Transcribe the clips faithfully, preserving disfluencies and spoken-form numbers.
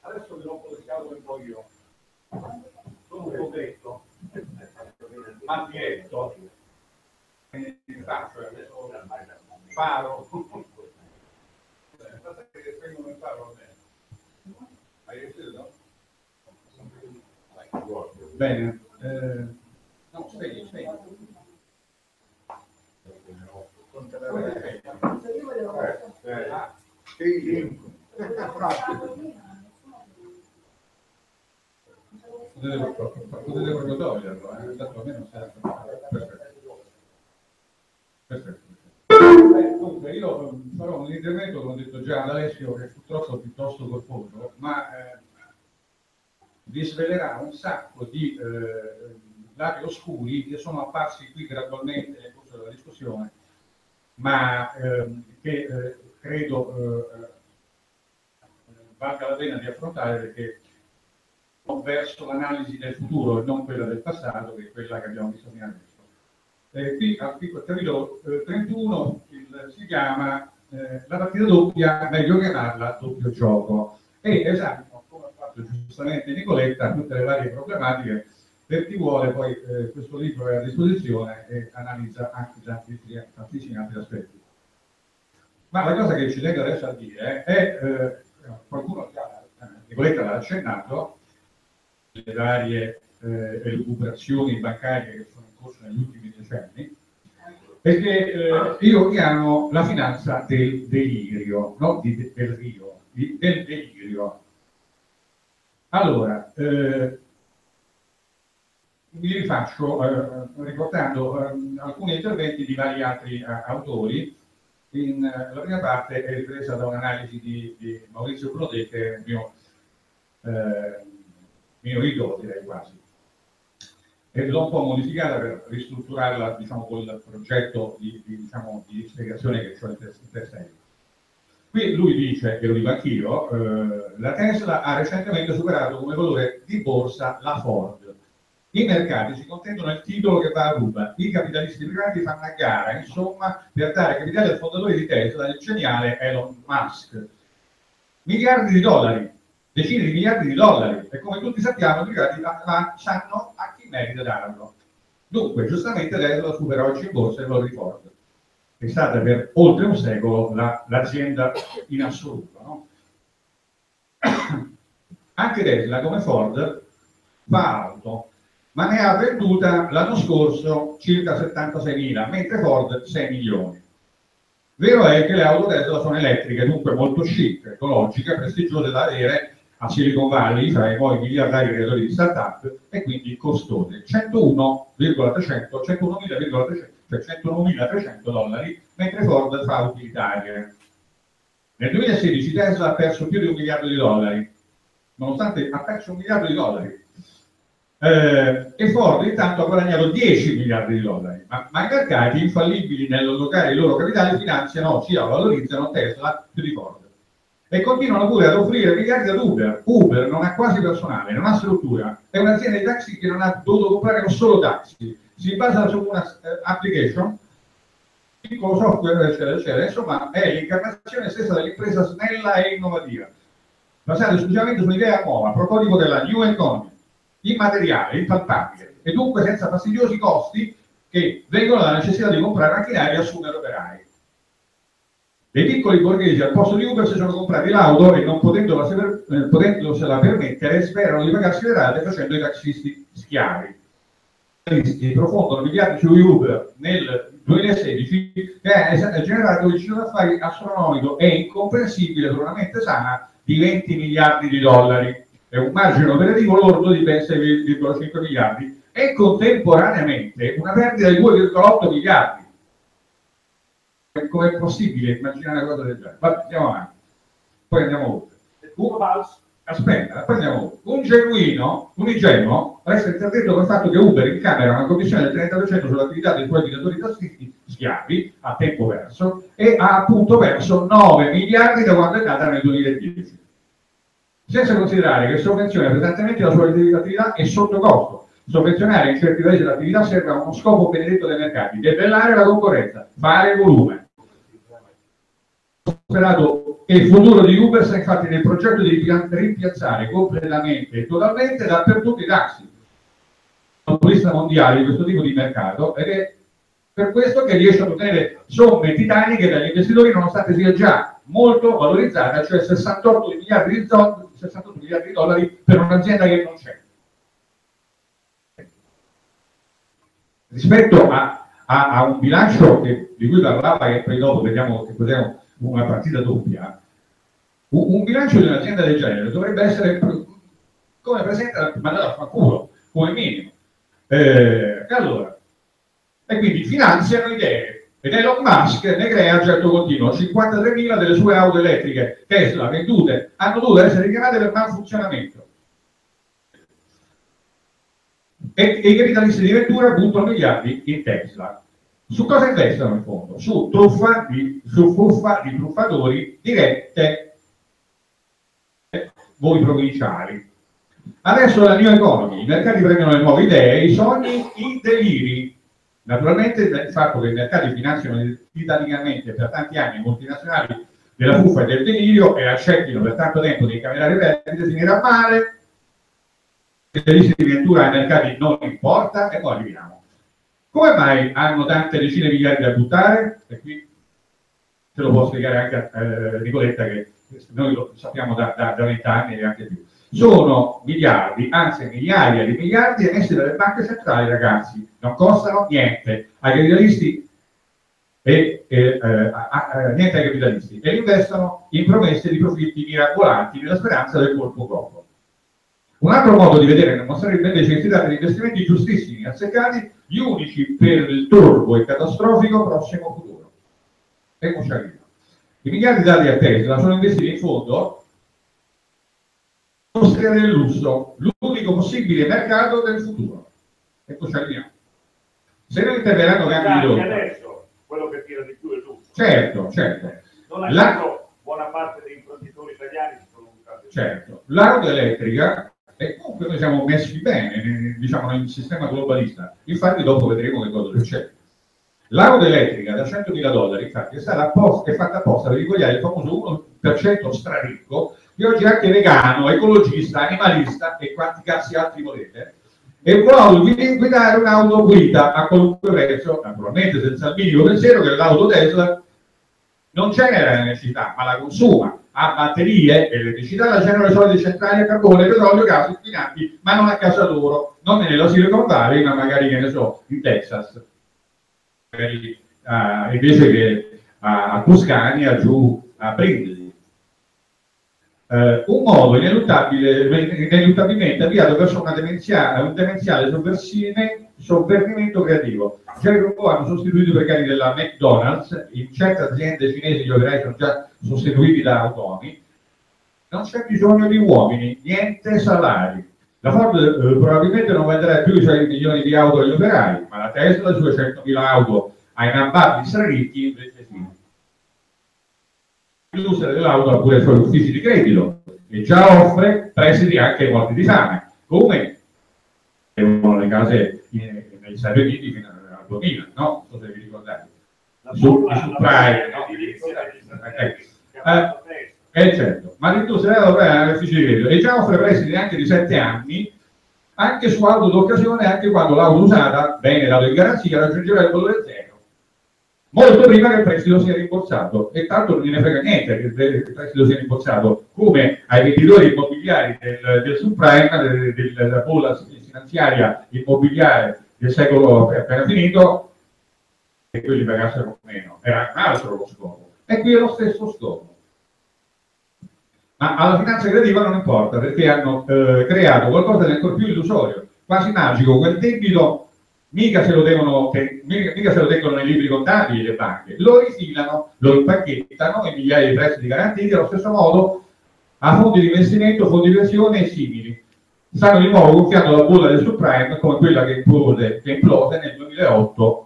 Adesso ve lo possiamo un po' io. Sono un po' detto, ma diretto. Faccio adesso paro. Basta che spengono il paro, hai riuscito? Bene. Eh, no, spegni, spegni. Potete proprio toglierlo, eh? Tanto a me non serve. Perfetto. Perfetto. Dunque, io farò un intervento, come ho detto già ad Alessio, che purtroppo è piuttosto corposo, ma eh, vi svelerà un sacco di eh, lati oscuri che sono apparsi qui gradualmente nel corso della discussione, ma ehm, che eh, credo eh, valga la pena di affrontare, perché verso l'analisi del futuro e non quella del passato, che è quella che abbiamo visto fino adesso. Eh, qui al capitolo eh, trentuno il, si chiama eh, la partita doppia, meglio chiamarla doppio gioco, e esamina, come ha fatto giustamente Nicoletta, tutte le varie problematiche. Per chi vuole poi eh, questo libro è a disposizione e analizza anche già tantissimi altri aspetti. Ma la cosa che ci tengo adesso a dire è, eh, qualcuno già, eh, Nicoletta l'ha accennato, le varie eh, elucubrazioni bancarie che sono in corso negli ultimi decenni, perché eh, io chiamo la finanza del delirio, non di, del rio, di, del delirio. Allora, eh, vi rifaccio eh, riportando eh, alcuni interventi di vari altri eh, autori. In, eh, la prima parte è ripresa da un'analisi di, di Maurizio Prodè, che è il mio eh, mio idolo, direi quasi, e l'ho un po' modificata per ristrutturarla, diciamo, col progetto di, di, diciamo, di spiegazione che ho in testa. Qui lui dice, e lo dico anch'io, eh, la Tesla ha recentemente superato come valore di borsa la Ford. I mercati si contendono il titolo che va a ruba, i capitalisti privati fanno a gara, insomma, per dare capitale al fondatore di Tesla, il geniale Elon Musk. Miliardi di dollari, decine di miliardi di dollari, e come tutti sappiamo i privati sanno a chi merita darlo. Dunque, giustamente Tesla supera oggi in borsa il valore di Ford, che è stata per oltre un secolo l'azienda la, in assoluto, no? Anche Tesla, come Ford, fa auto, ma ne ha venduta l'anno scorso circa settantaseimila, mentre Ford sei milioni. Vero è che le auto Tesla sono elettriche, dunque molto chic, ecologiche, prestigiose da avere a Silicon Valley, fra i nuovi miliardari creatori di start-up, e quindi costose. centounomila trecento dollari, mentre Ford fa utilitarie. Nel duemilasedici Tesla ha perso più di un miliardo di dollari, nonostante ha perso un miliardo di dollari. Eh, e Ford intanto ha guadagnato dieci miliardi di dollari, ma, ma i mercati infallibili nell'allocare i loro capitali finanziano, ossia valorizzano Tesla più di Ford, e continuano pure ad offrire miliardi ad Uber. Uber non ha quasi personale, non ha struttura, è un'azienda di taxi che non ha dovuto comprare solo taxi, si basa su una uh, application, piccolo software, eccetera, eccetera. Insomma, è l'incarnazione stessa dell'impresa snella e innovativa, basata esclusivamente su un'idea nuova, prototipo della New Economy, immateriale, impalpabile, e dunque senza fastidiosi costi che vengono dalla necessità di comprare macchinari e assumere operai. Dei piccoli borghesi al posto di Uber si sono comprati l'auto e, non potendosela, potendosela permettere, sperano di pagarsi le rate facendo i taxisti schiavi. I profondono miliardi su Uber nel duemilasedici, che ha generato un giro d'affari astronomico e incomprensibile per una mente sana di venti miliardi di dollari. È un margine operativo lordo di ben sei virgola cinque miliardi e contemporaneamente una perdita di due virgola otto miliardi. Com'è possibile immaginare una cosa del genere? Vabbè, andiamo avanti, poi andiamo oltre. Un, aspetta, poi andiamo oltre. Un genuino, un ingenuo, resta interdetto col fatto che Uber incamera una commissione del trenta per cento sull'attività dei suoi guidatori tassisti schiavi a tempo perso e ha appunto perso nove miliardi da quando è nata nel duemiladieci. Senza considerare che sovvenziona pesantemente la sua attività e sotto costo. Sovvenzionare in certi paesi l'attività serve a uno scopo benedetto dei mercati: debellare la concorrenza, fare volume. Superato che il futuro di Uber sta infatti nel progetto di rimpiazzare completamente e totalmente dappertutto i taxi, monopolista mondiale di questo tipo di mercato, ed è per questo che riesce ad ottenere somme titaniche dagli investitori, nonostante sia già molto valorizzata, cioè sessantotto miliardi di, sessantotto miliardi di dollari per un'azienda che non c'è. Rispetto a, a, a un bilancio che, di cui parlava, che poi dopo vediamo che cos'è una partita doppia, un, un bilancio di un'azienda del genere dovrebbe essere come presenta mandato a fanculo, come minimo. Eh, allora, e quindi finanziano idee, ed Elon Musk ne crea a certo continuo. cinquantatremila delle sue auto elettriche Tesla vendute hanno dovuto essere richiamate per malfunzionamento, e, e i capitalisti di Ventura buttano miliardi in Tesla. Su cosa investono in fondo? Su truffa di, su fuffa di truffatori dirette, voi provinciali. Adesso la New Economy, i mercati prendono le nuove idee, i sogni, i deliri. Naturalmente il fatto che i mercati finanziano titanicamente per tanti anni i multinazionali della fuffa e del delirio e accettino per tanto tempo di incamerare perdite finirà male. I rischi di Ventura ai mercati non importa, e poi arriviamo. Come mai hanno tante decine di miliardi da buttare? E qui ce lo può spiegare anche eh, Nicoletta, che noi lo sappiamo da vent'anni e anche più. Sono miliardi, anzi migliaia di miliardi emessi dalle banche centrali, ragazzi, non costano niente ai capitalisti e eh, a, a, niente ai capitalisti, e investono in promesse di profitti mirabolanti nella speranza del colpo dopo. Un altro modo di vedere dimostrerebbe invece che si tratta di investimenti giustissimi, azzeccati, gli unici per il turbo e catastrofico prossimo futuro. E non ci arriva. I miliardi dati a Tesla sono investiti in fondo industria del lusso, l'unico possibile mercato del futuro. Ecco, ci arriviamo. Se non interverranno cambi di rotta, adesso quello che tira di più è il lusso. Certo, certo. Non a La... caso buona parte dei imprenditori italiani si sono buttati. Certo. L'auto elettrica, e comunque noi siamo messi bene, diciamo, nel sistema globalista. Infatti dopo vedremo che cosa succede. L'auto elettrica da centomila dollari, infatti, è stata apposta, è fatta apposta per invogliare il famoso uno per cento straricco, che oggi è anche vegano, ecologista, animalista e quanti cazzi altri volete, e vuole guidare un'auto pulita a qualunque prezzo, naturalmente senza il minimo pensiero che l'auto Tesla non genera elettricità, ma la consuma, ha batterie, elettricità la generano le solite centrali a carbone, petrolio, gas, inquinanti, ma non a casa loro, non nella Silicon Valley, ma magari, che ne so, in Texas, magari, uh, invece che uh, a Tuscania, giù a Brindisi. Uh, un modo ineluttabile, ineluttabilmente avviato verso una demenziale, un demenziale sovvertimento creativo. Già i robot hanno sostituito i precari della McDonald's, in certe aziende cinesi gli operai sono già sostituiti da automi, non c'è bisogno di uomini, niente salari. La Ford eh, probabilmente non venderà più i suoi milioni di auto agli operai, ma la Tesla le sue centomila auto ai nababbi straricchi invece sì. L'industria dell'auto ha pure i suoi uffici di credito e già offre prestiti anche ai morti di fame, come avevano le case in, negli Stati Uniti fino al duemila, no? Non so se vi ricordate. Su, su Prime, no? Eh, eh, certo, ma l'industria dell'auto ha uffici di credito e già offre prestiti anche di sette anni, anche su auto d'occasione, anche quando l'auto usata, bene dato in garanzia, raggiungerà il valore zero. Molto prima che il prestito sia rimborsato, e tanto non gliene frega niente che il prestito sia rimborsato, come ai venditori immobiliari del, del subprime, del, del, della bolla finanziaria immobiliare del secolo appena finito, e quelli pagassero meno. Era un altro lo scopo. E qui è lo stesso scopo. Ma alla finanza creativa non importa, perché hanno eh, creato qualcosa di ancora più illusorio, quasi magico, quel debito. Mica se, lo devono, mica, mica se lo tengono nei libri contabili le banche, lo rifilano, lo impacchettano in migliaia di prestiti garantiti, allo stesso modo a fondi di investimento, fondi di pensione e simili. Stanno di nuovo gonfiando la bolla del subprime come quella che implode, che implode nel duemilaotto,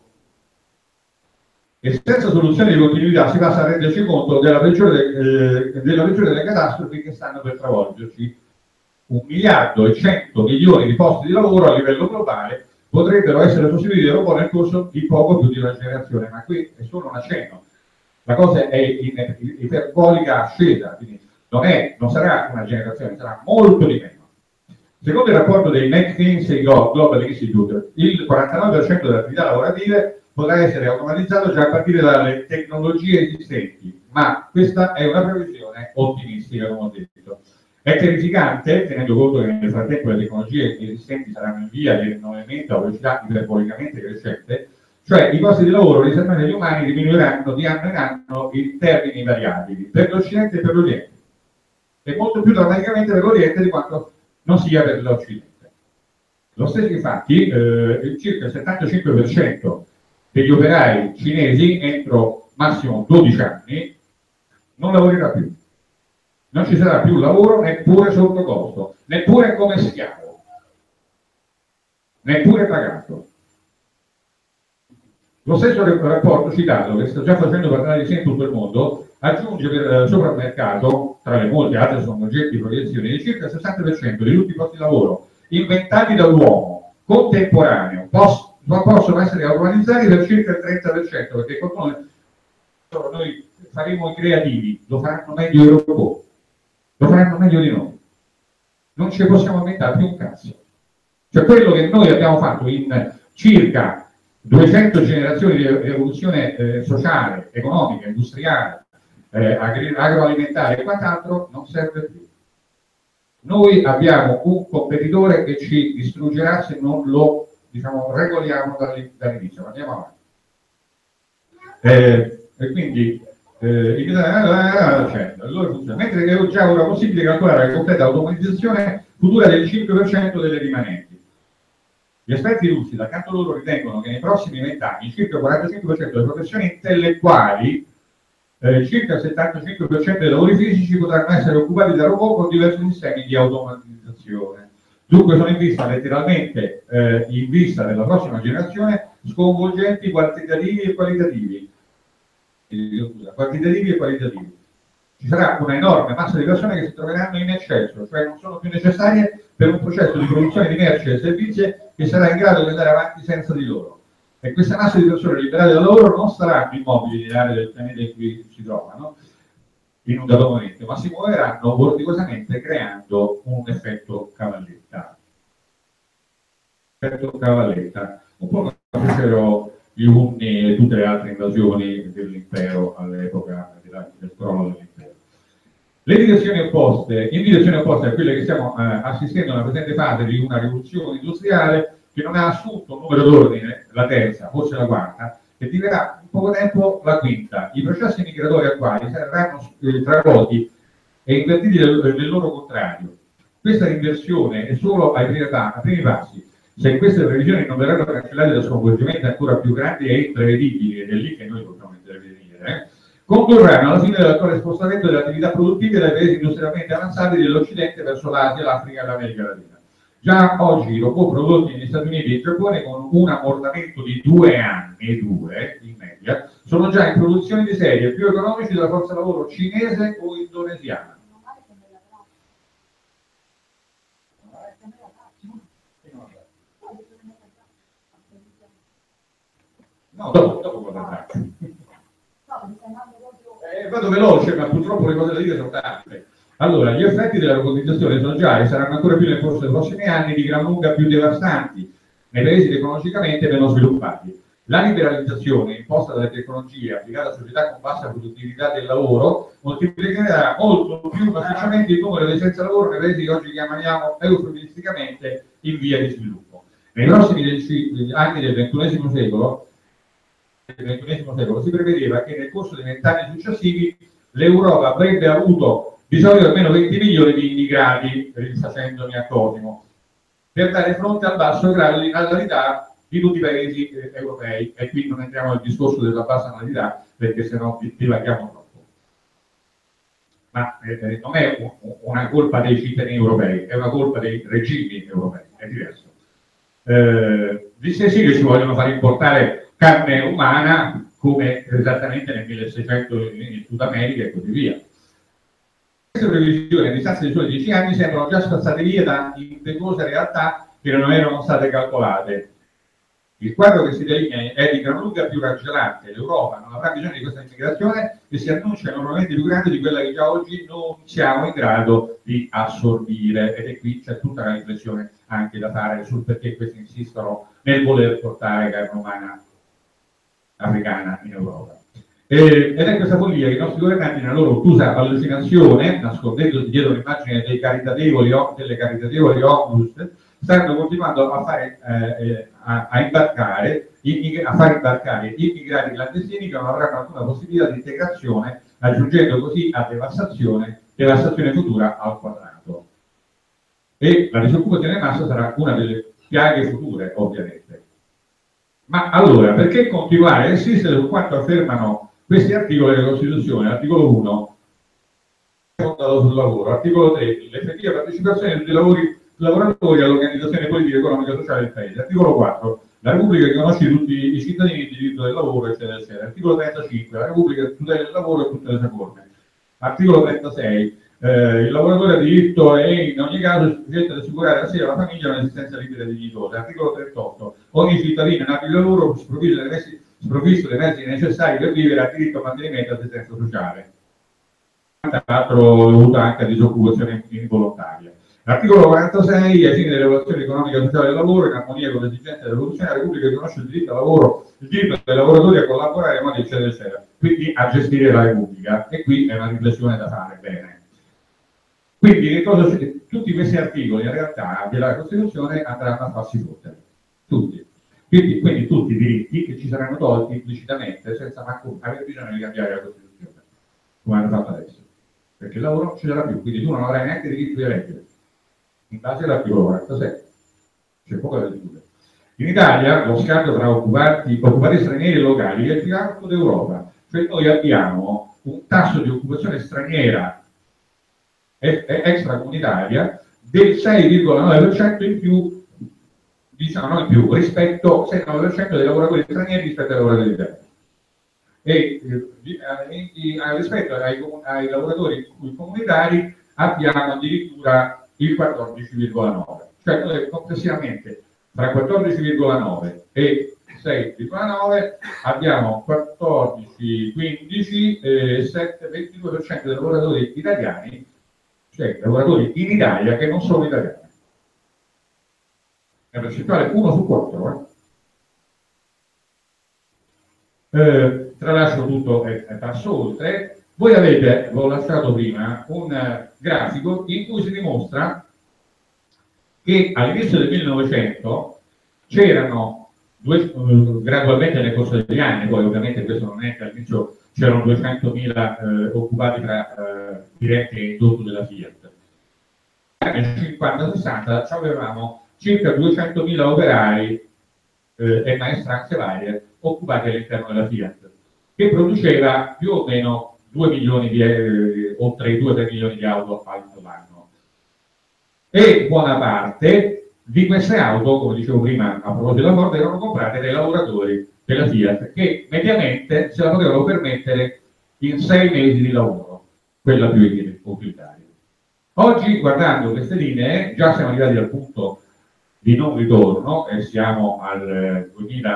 e senza soluzione di continuità si passa a renderci conto della peggiore, eh, della peggiore delle catastrofi che stanno per travolgerci. Un miliardo e cento milioni di posti di lavoro a livello globale potrebbero essere sostituiti da robot nel corso di poco più di una generazione, ma qui è solo un accenno. la cosa è in, in, iperbolica ascesa, quindi non, è, non sarà una generazione, sarà molto di meno. Secondo il rapporto dei McKinsey Global Institute, il quarantanove per cento delle attività lavorative potrà essere automatizzato già a partire dalle tecnologie esistenti, ma questa è una previsione ottimistica, come ho detto. È terrificante, tenendo conto che nel frattempo le tecnologie esistenti saranno in via di rinnovamento a velocità iperbolicamente crescente, cioè i posti di lavoro riservati agli umani diminuiranno di anno in anno in termini variabili, per l'Occidente e per l'Oriente, e molto più drammaticamente per l'Oriente di quanto non sia per l'Occidente. Lo stesso infatti, eh, circa il settantacinque per cento degli operai cinesi entro massimo dodici anni non lavorerà più. Non ci sarà più lavoro neppure sotto costo, neppure come schiavo, neppure pagato. Lo stesso rapporto citato, che sta già facendo parlare di sé in tutto il mondo, aggiunge per il sovramercato, tra le molte altre sconvolgenti proiezioni, di circa il sessanta per cento di tutti i posti di lavoro inventati dall'uomo contemporaneo poss possono essere automatizzati per circa il trenta per cento, perché con noi, noi faremo i creativi, lo faranno meglio i robot, lo faranno meglio di noi. Non ci possiamo inventare più un cazzo. Cioè quello che noi abbiamo fatto in circa duecento generazioni di rivoluzione eh, sociale, economica, industriale, eh, agroalimentare e quant'altro, non serve più. Noi abbiamo un competitore che ci distruggerà se non lo, diciamo, regoliamo dall'inizio, ma andiamo avanti. Eh, e quindi eh, allora funziona. Mentre è già ora possibile calcolare la completa automatizzazione futura del cinque per cento delle rimanenti. Gli esperti russi, da canto loro, ritengono che nei prossimi vent'anni circa il quarantacinque per cento delle professioni intellettuali, eh, circa il settantacinque per cento dei lavori fisici potranno essere occupati da robot con diversi sistemi di automatizzazione. Dunque sono in vista, letteralmente, eh, in vista della prossima generazione, sconvolgenti quantitativi e qualitativi. Eh, quantitativi e qualitativi. Ci sarà una enorme massa di persone che si troveranno in eccesso, cioè non sono più necessarie per un processo di produzione di merci e servizi che sarà in grado di andare avanti senza di loro. E questa massa di persone liberate dal lavoro non saranno immobili nelle aree del pianeta in cui si trovano in un dato momento, ma si muoveranno vorticosamente creando un effetto cavalletta. Effetto cavalletta, un po' come fecero gli Unni e tutte le altre invasioni dell'impero all'epoca del crollo dell'impero. Le direzioni opposte, in direzione opposta a quelle che stiamo eh, assistendo nella presente fase di una rivoluzione industriale che non ha assunto un numero d'ordine, la terza, forse la quarta, e diverrà in poco tempo la quinta. I processi migratori attuali saranno eh, travolti e invertiti nel, nel loro contrario. Questa inversione è solo ai primi, ai primi passi. Se queste previsioni non verranno cancellate da sconvolgimenti ancora più grandi e imprevedibili, ed è lì che noi dobbiamo intervenire, eh, condurranno alla fine dell'attuale spostamento delle attività produttive dai paesi industrialmente avanzati dell'Occidente verso l'Asia, l'Africa e l'America Latina. Già oggi i robot prodotti negli Stati Uniti e in Giappone, con un ammortamento di due anni, due in media, sono già in produzione di serie più economici della forza lavoro cinese o indonesiana. No, dopo, dopo cosa faccio? Eh, vado veloce, ma purtroppo le cose da dire sono tante. Allora, gli effetti della robotizzazione sono già e saranno ancora più nel corso dei prossimi anni di gran lunga più devastanti nei paesi tecnologicamente meno sviluppati. La liberalizzazione imposta dalle tecnologie applicata a società con bassa produttività del lavoro moltiplicherà molto più massicciamente il numero dei senza lavoro nei paesi che oggi chiamiamo eufemisticamente in via di sviluppo. Nei prossimi anni del ventunesimo secolo, del ventunesimo secolo si prevedeva che nel corso dei vent'anni successivi l'Europa avrebbe avuto bisogno di almeno venti milioni di immigrati, rifacendomi a Cosimo, per dare fronte al basso grado di natalità di tutti i paesi eh, europei. E qui non entriamo nel discorso della bassa natalità, perché sennò divaghiamo troppo. Ma eh, non è un, una colpa dei cittadini europei, è una colpa dei regimi europei, è diverso. Eh, disse sì che ci vogliono far importare carne umana, come esattamente nel milleseicento in Sud America e così via. Queste previsioni a distanza di soli dieci anni sembrano già spazzate via da impetuose realtà che non erano state calcolate. Il quadro che si delinea è di gran lunga più raggelante. L'Europa non avrà bisogno di questa immigrazione che si annuncia enormemente più grande di quella che già oggi non siamo in grado di assorbire. Ed è qui c'è tutta la riflessione anche da fare sul perché questi insistono nel voler portare carne umana africana in Europa. Eh, ed è questa follia che i nostri governanti, nella loro ottusa allucinazione, nascondendosi dietro l'immagine dei caritatevoli o delle caritatevoli Opus, stanno continuando a fare eh, a, a imbarcare a far imbarcare immigrati clandestini che non avranno alcuna possibilità di integrazione, aggiungendo così a devastazione devastazione futura al quadrato. E la disoccupazione in massa sarà una delle piaghe future, ovviamente. Ma allora, perché continuare a insistere su quanto affermano questi articoli della Costituzione? Articolo uno, sul lavoro. Articolo tre, l'effettiva partecipazione di tutti i lavori, lavoratori all'organizzazione politica, economica e sociale del Paese. Articolo quattro, la Repubblica riconosce tutti i cittadini il diritto del lavoro, eccetera, eccetera. Articolo trentacinque, la Repubblica tutela il lavoro e tutte le sue forme. Articolo trentasei, eh, il lavoratore ha diritto e in ogni caso è sufficiente ad assicurare a sé e alla famiglia un'esistenza libera e dignitosa. Articolo trentotto, ogni cittadino in abito di lavoro sprovvisto dei mezzi, sprovvisto dei mezzi necessari per vivere ha diritto a mantenimento e assistenza sociale. Tra l'altro dovuta anche a disoccupazione involontaria. L'articolo quarantasei, ai fini dell'evoluzione economica e sociale del lavoro, in armonia con le esigenze dell'evoluzione, la Repubblica riconosce il diritto al lavoro, il diritto dei lavoratori a collaborare, eccetera, eccetera. Quindi a gestire la Repubblica. E qui è una riflessione da fare bene. Quindi che cosa, tutti questi articoli in realtà della Costituzione andranno a farsi fottere. Tutti. Quindi, quindi tutti i diritti che ci saranno tolti implicitamente senza manco aver bisogno di cambiare la Costituzione, come hanno fatto adesso. Perché il lavoro non ci sarà più, quindi tu non avrai neanche diritto di eleggere, in base all'articolo quarantasei. C'è poco da discutere. In Italia lo scambio tra occupati, occupati stranieri e locali è il più alto d'Europa. Cioè noi abbiamo un tasso di occupazione straniera extracomunitaria del sei virgola nove per cento in più, diciamo non in più, rispetto sei virgola nove per cento dei lavoratori stranieri rispetto ai lavoratori italiani. E eh, rispetto ai, ai lavoratori comunitari abbiamo addirittura il quattordici virgola nove, cioè noi complessivamente tra quattordici virgola nove e sei virgola nove abbiamo quattordici, quindici e sette, ventidue per cento dei lavoratori italiani, cioè lavoratori in Italia che non sono italiani. È una percentuale uno su quattro. Eh? Eh, tralascio tutto e, e passo oltre. Voi avete, l'ho lasciato prima, un uh, grafico in cui si dimostra che all'inizio del millenovecento c'erano due, uh, gradualmente nel corso degli anni, poi ovviamente questo non è che all'inizio c'erano duecentomila uh, occupati tra uh, diretti e indotto della Fiat. Negli anni cinquanta sessanta avevamo circa duecentomila operai eh, e maestranze varie occupati all'interno della Fiat, che produceva più o meno due milioni di eh, oltre i due tre milioni di auto all'anno. E buona parte di queste auto, come dicevo prima a proposito della Ford, erano comprate dai lavoratori della Fiat, che mediamente se la potevano permettere in sei mesi di lavoro, quella più utilitaria. Oggi, guardando queste linee, già siamo arrivati al punto di non ritorno e siamo al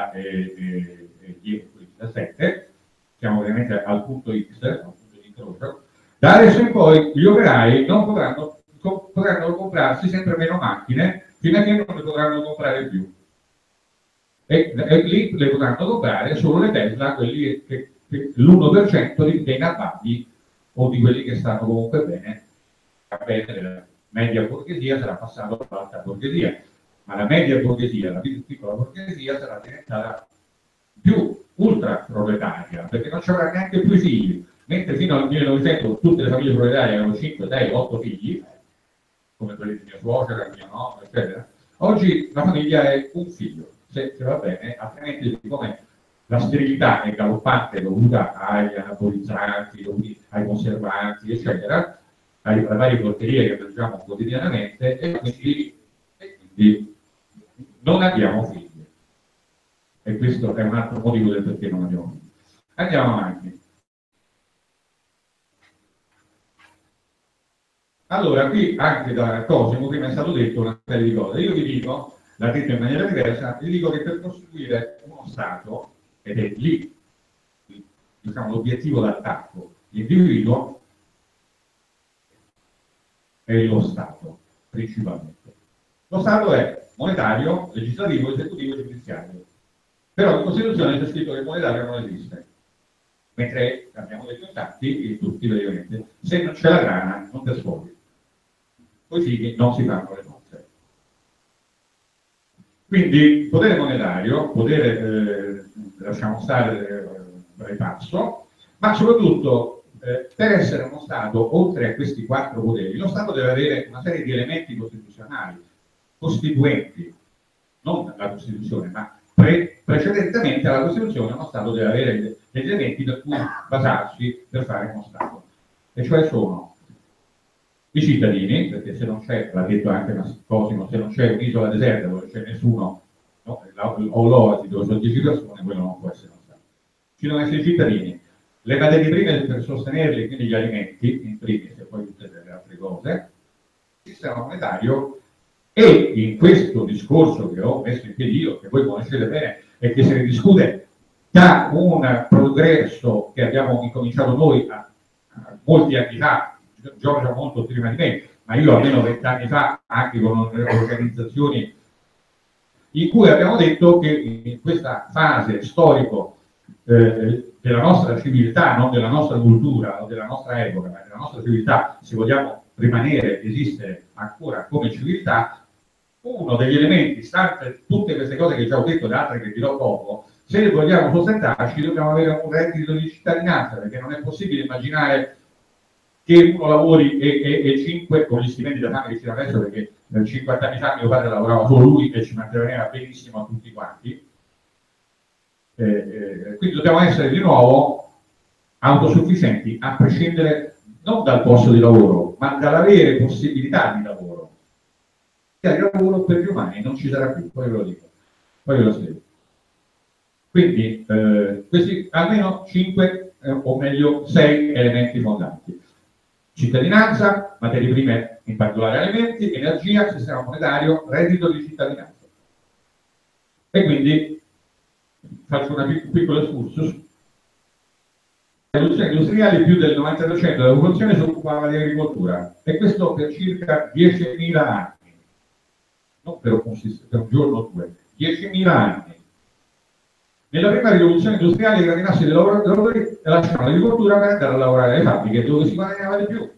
duemiladiciassette, siamo ovviamente al punto X, al punto di incrocio. Da adesso in poi gli operai non potranno, co potranno comprarsi sempre meno macchine fino a che non le potranno comprare più. E, e lì le potranno comprare solo le Tesla, quelli che, che l'uno per cento dei nababili o di quelli che stanno comunque bene. La media borghesia sarà passata all'alta borghesia, ma la media borghesia, la piccola borghesia sarà diventata più ultra proletaria, perché non ci avrà neanche più i figli, mentre fino al millenovecento tutte le famiglie proletarie avevano cinque, sei, otto figli, come quelli di mia suocera, mio nonno, eccetera. Oggi la famiglia è un figlio, se, se va bene, altrimenti siccome la sterilità è galoppante dovuta agli anabolizzanti, ai conservanti, eccetera, alle varie porcherie che mangiamo quotidianamente, e quindi, e quindi non abbiamo figli. E questo è un altro motivo del perché non abbiamo figli. Andiamo avanti. Allora, qui anche da Cosimo, prima è stato detto una serie di cose. Io vi dico, l'ha detto in maniera diversa, vi dico che per costruire uno Stato, ed è lì diciamo, l'obiettivo d'attacco, l'individuo è lo Stato, principalmente. Lo Stato è monetario, legislativo, esecutivo e giudiziario. Però in Costituzione c'è scritto che il monetario non esiste. Mentre abbiamo detto infatti, tutti praticamente, se non c'è la grana non ti sfogli. Poi sì, non si fanno le nozze. Quindi potere monetario, potere, eh, lasciamo stare eh, passo, ma soprattutto eh, per essere uno Stato, oltre a questi quattro poteri, lo Stato deve avere una serie di elementi costituzionali, costituenti, non la Costituzione, ma pre precedentemente alla Costituzione uno Stato deve avere degli elementi da cui basarsi per fare uno Stato. E cioè sono i cittadini, perché se non c'è, l'ha detto anche Cosimo, se non c'è un'isola deserta dove c'è nessuno, no, o l'oasi dove sono dieci persone, quello non può essere uno Stato. Ci devono essere i cittadini, le materie prime per sostenerli, quindi gli alimenti, in primis e poi tutte le altre cose, il sistema monetario. E in questo discorso che ho messo in piedi io, che voi conoscete bene e che se ne discute da un progresso che abbiamo incominciato noi a, a molti anni fa, Giorgio molto prima di me, ma io almeno vent'anni fa, anche con organizzazioni in cui abbiamo detto che in questa fase storico eh, della nostra civiltà, non della nostra cultura o della nostra epoca, ma della nostra civiltà, se vogliamo rimanere, esistere ancora come civiltà, uno degli elementi, stante tutte queste cose che già ho detto, da altre che dirò poco, se ne vogliamo sostentarci dobbiamo avere un reddito di cittadinanza, perché non è possibile immaginare che uno lavori e, e, e cinque, con gli stipendi da fame che c'erano adesso, perché eh, cinquanta anni fa mio padre lavorava solo lui e ci manteneva benissimo a tutti quanti. Eh, eh, quindi dobbiamo essere di nuovo autosufficienti, a prescindere non dal posto di lavoro, ma dall'avere possibilità di lavoro. Il lavoro per gli umani non ci sarà più, poi ve lo dico, poi ve lo spiego. Quindi eh, questi almeno cinque, eh, o meglio sei elementi fondanti. Cittadinanza, materie prime, in particolare alimenti, energia, sistema monetario, reddito di cittadinanza. E quindi faccio una pic piccolo excursus. La rivoluzione industriale più del novanta per cento della popolazione si occupava di agricoltura, e questo per circa diecimila anni, non per un, per un giorno o due, diecimila anni. Nella prima rivoluzione industriale i grandi massi dei lavoratori lasciano l'agricoltura per andare a lavorare alle fabbriche, dove si guadagnava di più.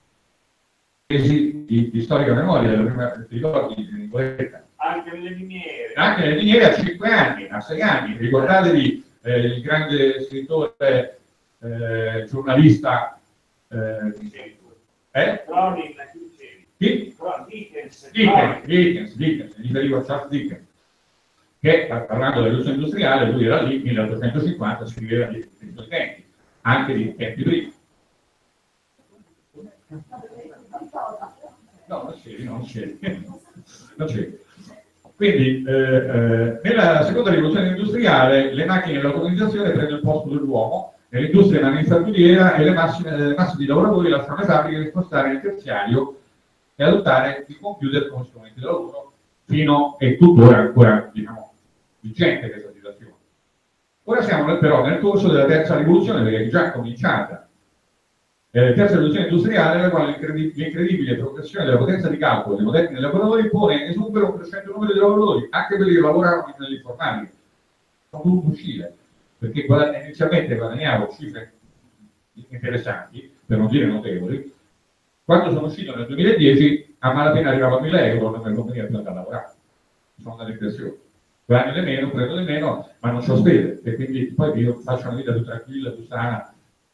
Di, di, di storica memoria della prima ricordi di anche nelle miniere. Anche nelle miniere a cinque anni, a sei anni. Ricordatevi eh, il grande scrittore, eh, giornalista eh, eh? Chi? Dickens, Dickens, Dickens, mi riferivo a Charles Dickens, che parlando della rivoluzione industriale, lui era lì, milleottocentocinquanta, scriveva di suoi tempi, anche di tempi prima. No, non c'eri, non c'eri. Non c'eri. Quindi, eh, eh, nella seconda rivoluzione industriale, le macchine e l'automatizzazione prendono il posto dell'uomo, nell'industria manifatturiera e le masse, le masse di lavoratori lasciano le fabbriche per spostare il terziario e adottare il computer come strumenti di lavoro, fino e tuttora ancora, diciamo, vigente questa situazione. Ora siamo però nel corso della terza rivoluzione, perché è già cominciata. La terza rivoluzione industriale, nella quale l'incredibile progressione della potenza di calcolo dei moderni lavoratori pone in esubero un crescente numero di lavoratori, anche quelli che lavoravano nell'informatica. Sono dovuto uscire, perché inizialmente guadagnavo cifre interessanti, per non dire notevoli. Quando sono uscito nel duemiladieci, a malapena arrivavo a mille euro, non mi conveniva più andare a lavorare. Sono una depressione. Guadagno di meno, prendo di meno, ma non c'ho spese, e quindi poi io faccio una vita più tranquilla, più sana.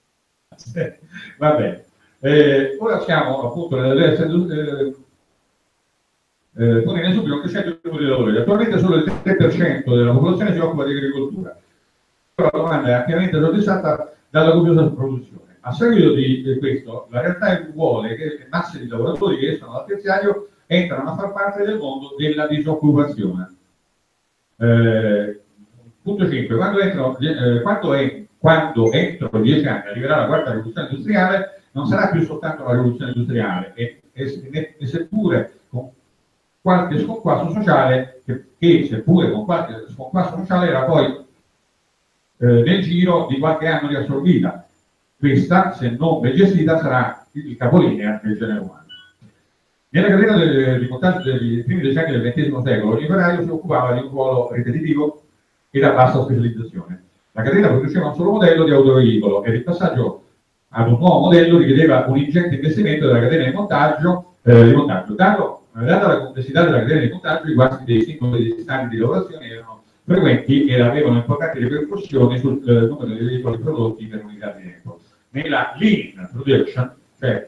Va bene, eh, ora siamo appunto nella terza eh, eh, pone in subito un crescente numero di lavoratori. Attualmente solo il tre per cento della popolazione si occupa di agricoltura, però la domanda è ampiamente soddisfatta dalla copiosa produzione. A seguito di, di questo, la realtà vuole che le masse di lavoratori che escono dal terziario entrano a far parte del mondo della disoccupazione. Eh, punto cinque. Quando, entro, eh, quando è Quando entro dieci anni arriverà la quarta rivoluzione industriale, non sarà più soltanto la rivoluzione industriale, e, e, e seppure con qualche sconquasso sociale che, che seppure con qualche sconquasso sociale era poi eh, nel giro di qualche anno riassorbita. Questa, se non ben gestita, sarà il capolinea del genere umano. Nella catena del, di montaggio dei primi decenni del ventesimo secolo, l'operaio si occupava di un ruolo ripetitivo e a bassa specializzazione. La catena produceva un solo modello di autoveicolo e il passaggio ad un nuovo modello richiedeva un ingente investimento della catena di montaggio. Eh, di montaggio. Dato, data la complessità della catena di montaggio, i guasti dei singoli stadi di lavorazione erano frequenti e avevano importanti ripercussioni sul eh, numero di veicoli prodotti per unità di tempo. Nella lean production, cioè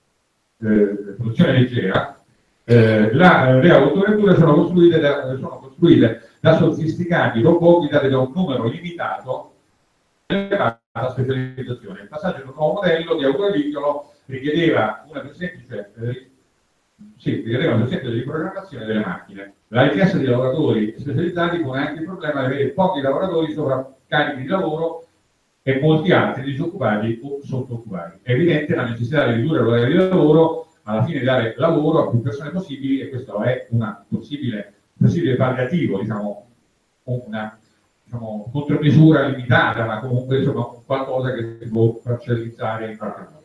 Eh, produzione leggera, eh, la, le autovetture sono costruite, da, sono costruite da sofisticati robot guidati da un numero limitato di elevata specializzazione. Il passaggio di un nuovo modello di autoveicolo richiedeva una più semplice, eh, sì, richiedeva una più semplice riprogrammazione delle macchine. La richiesta di lavoratori specializzati pone anche il problema di avere pochi lavoratori sovraccarichi di lavoro e molti altri disoccupati o sottooccupati. È evidente la necessità di ridurre l'orario di lavoro, alla fine di dare lavoro a più persone possibili, e questo è un possibile, possibile palliativo, diciamo, una diciamo, contromisura limitata, ma comunque insomma, qualcosa che si può parcellizzare in qualche modo.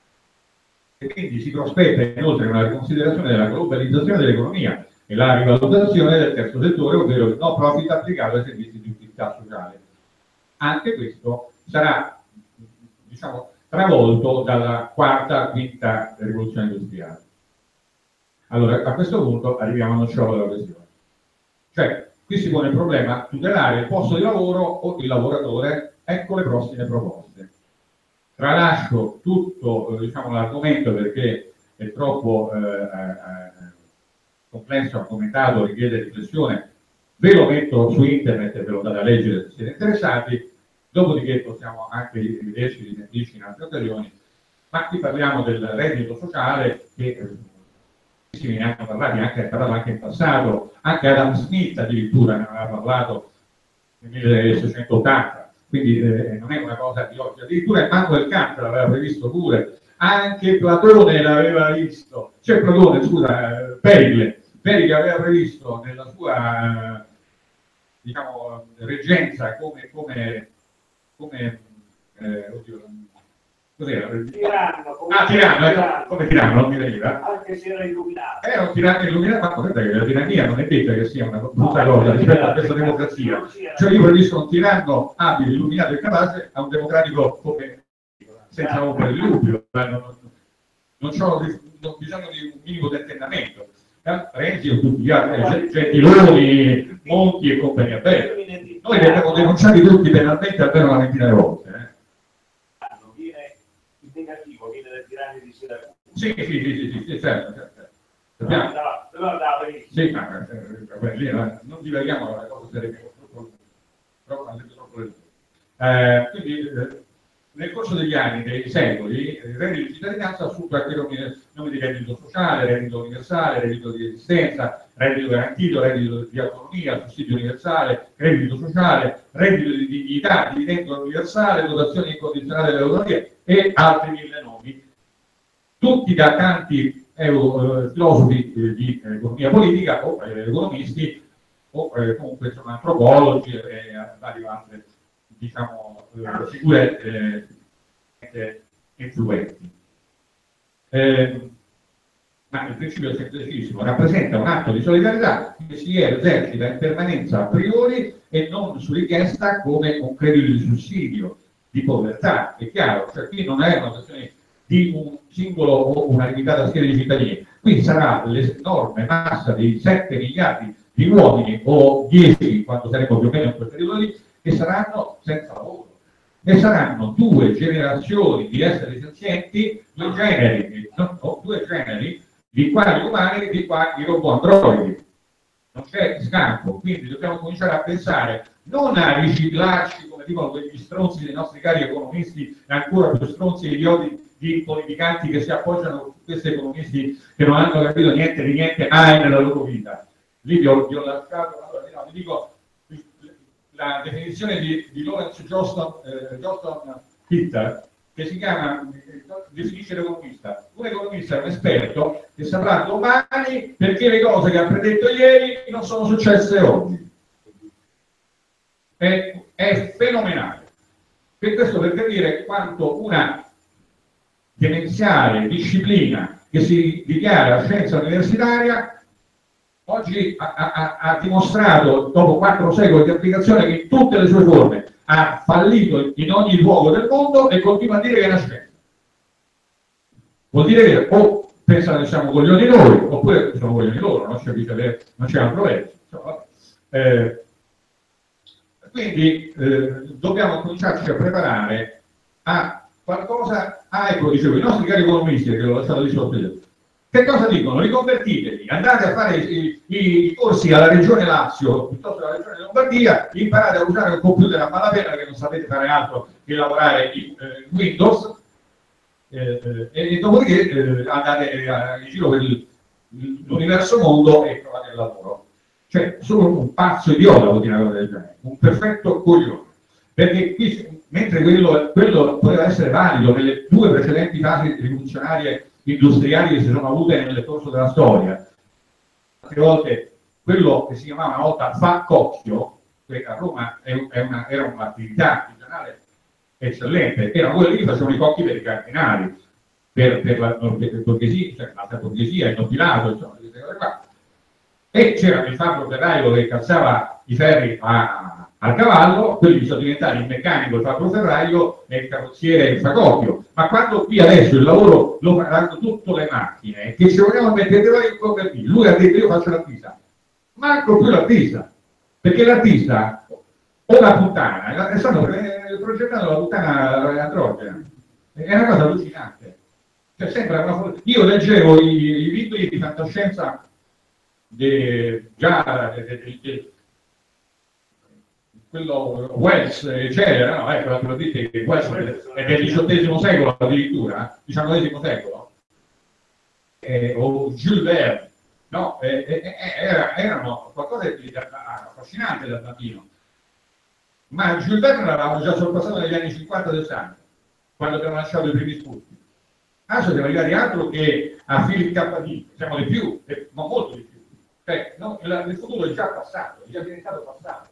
E quindi si prospetta inoltre una riconsiderazione della globalizzazione dell'economia e la rivalutazione del terzo settore, ovvero il no profit applicato ai servizi di utilità sociale. Anche questo sarà, diciamo, travolto dalla quarta, quinta rivoluzione industriale. Allora, a questo punto arriviamo al nocciolo della questione. Cioè, qui si pone il problema tutelare il posto di lavoro o il lavoratore. Ecco le prossime proposte. Tralascio tutto, diciamo, l'argomento perché è troppo eh, eh, complesso, argomentato, richiede riflessione. Ve lo metto su internet e ve lo date a leggere se siete interessati. Dopodiché possiamo anche rivederci, risentirci in altre occasioni, ma qui parliamo del reddito sociale che eh, si ne hanno parlato anche, parlato anche in passato, anche Adam Smith addirittura ne aveva parlato nel milleseicentoottanta, quindi eh, non è una cosa di oggi, addirittura Immanuel Kant l'aveva previsto pure, anche Platone l'aveva visto, cioè Platone, scusa, eh, Pericle, Pericle aveva previsto nella sua eh, diciamo, reggenza come, come come eh, oddio, cos'era? Tiranno, come ah, tiranno, tiranno. come tiranno, non mi veniva. Anche se era illuminato. Era un tiranno illuminato, ma guarda che la tirannia non è detto che sia una brutta no, cosa rispetto a questa democrazia. Cioè io preferisco un tiranno abile, illuminato e capace a un democratico come senza ombra di dubbio. Non, non ho bisogno di un minimo di attendamento. Renzi o tutti gli altri, Gentiloni, Monti e compagnia bella. Noi li abbiamo denunciati tutti penalmente almeno una ventina di volte. Eh. Viene il negativo, viene dai tiranni di Siracusa. Sì, sì, sì, sì, sì, sì, certo, certo. Abbiamo... Sì, ma eh, lì, eh, non divariamo, la cosa sarebbe troppo, troppo, troppo eh, quindi eh, nel corso degli anni, dei secoli, il reddito di cittadinanza ha assunto anche il nome di reddito sociale, reddito universale, reddito di esistenza, reddito garantito, reddito di autonomia, sussidio universale, reddito sociale, reddito di dignità, dividendo universale, dotazione incondizionale dell'autonomia e altri mille nomi, tutti da tanti eh, filosofi eh, di eh, economia politica o eh, economisti o eh, comunque insomma, antropologi e eh, varie altre diciamo, eh, figure eh, influenti. Eh, ma il principio è semplicissimo, rappresenta un atto di solidarietà che si esercita in permanenza a priori e non su richiesta come un credito di sussidio, di povertà, è chiaro, cioè qui non è una questione di un singolo o una limitata serie di cittadini, qui sarà l'enorme massa di sette miliardi di uomini o dieci, quando saremo più o meno in quel periodo lì, che saranno senza lavoro. E saranno due generazioni di esseri senzienti, due generi, no, no, due generi di quali umani e di quali robot androidi. Non c'è scampo, quindi dobbiamo cominciare a pensare non a riciclarci, come dicono quegli stronzi dei nostri cari economisti, e ancora più stronzi e idioti di politicanti che si appoggiano su questi economisti che non hanno capito niente di niente mai nella loro vita. Lì vi ho, vi ho lasciato, allora, no, vi dico, la definizione di, di Lawrence Johnston, eh, Johnston Hitler che si chiama, definisce l'economista. Un economista è un esperto che saprà domani perché le cose che ha predetto ieri non sono successe oggi. È, è fenomenale. Per questo, per capire quanto una demenziale disciplina che si dichiara scienza universitaria oggi ha, ha, ha dimostrato, dopo quattro secoli di applicazione, che in tutte le sue forme ha fallito in ogni luogo del mondo e continua a dire che è una scienza. Vuol dire che o pensano che siamo coglioni noi, oppure sono coglioni loro, non c'è, non c'è altro verso. Eh, quindi eh, dobbiamo cominciarci a preparare a qualcosa. Ah, ecco, dicevo, i nostri cari economisti, che l'ho lasciato lì sotto, che cosa dicono? Riconvertitevi, andate a fare i, i, i corsi alla regione Lazio piuttosto che alla regione Lombardia, imparate a usare un computer a malapena che non sapete fare altro che lavorare in eh, Windows, eh, eh, e dopodiché eh, andate eh, in giro per l'universo mondo e trovate il lavoro. Cioè, solo un pazzo idiota può dire una cosa del genere, un perfetto coglione. Perché qui, mentre quello, quello poteva essere valido nelle due precedenti fasi rivoluzionarie industriali che si sono avute nel corso della storia, altre volte quello che si chiamava una volta Faccocchio, che a Roma è, è una, era un'attività artigianale eccellente, erano quelli che facevano i cocchi per i cardinali, per, per la borghesia, cioè l'alta borghesia, il nobilato, insomma, queste cose qua. E c'era il fabbro operaio che calzava i ferri a, al cavallo, quelli sono diventati il meccanico, il fabbro ferraio e il carrozziere e il facocchio. Ma quando qui adesso il lavoro lo faranno tutte le macchine, che ci vogliamo mettere vai come qui, lui ha detto io faccio l'artista, manco più l'artista, perché l'artista o la puttana, è stato progettato la puttana androgena, è una cosa allucinante. Cioè, sembra una... Io leggevo i, i libri di fantascienza De, già de, de, de, quello Wells eccetera, no? Ecco, lo dite che Wells è del diciottesimo secolo addirittura, diciannovesimo secolo, eh, o Jules Verne, no? Eh, eh, era, erano qualcosa di affascinante dal latino, ma Jules Verne l'avevamo già sorpassato negli anni cinquanta del sessanta, quando abbiamo lasciato i primi spunti. Adesso siamo arrivati altro che a Philip K. Dick, siamo di più, ma molto di più. Cioè, no, il futuro è già passato, è già diventato passato.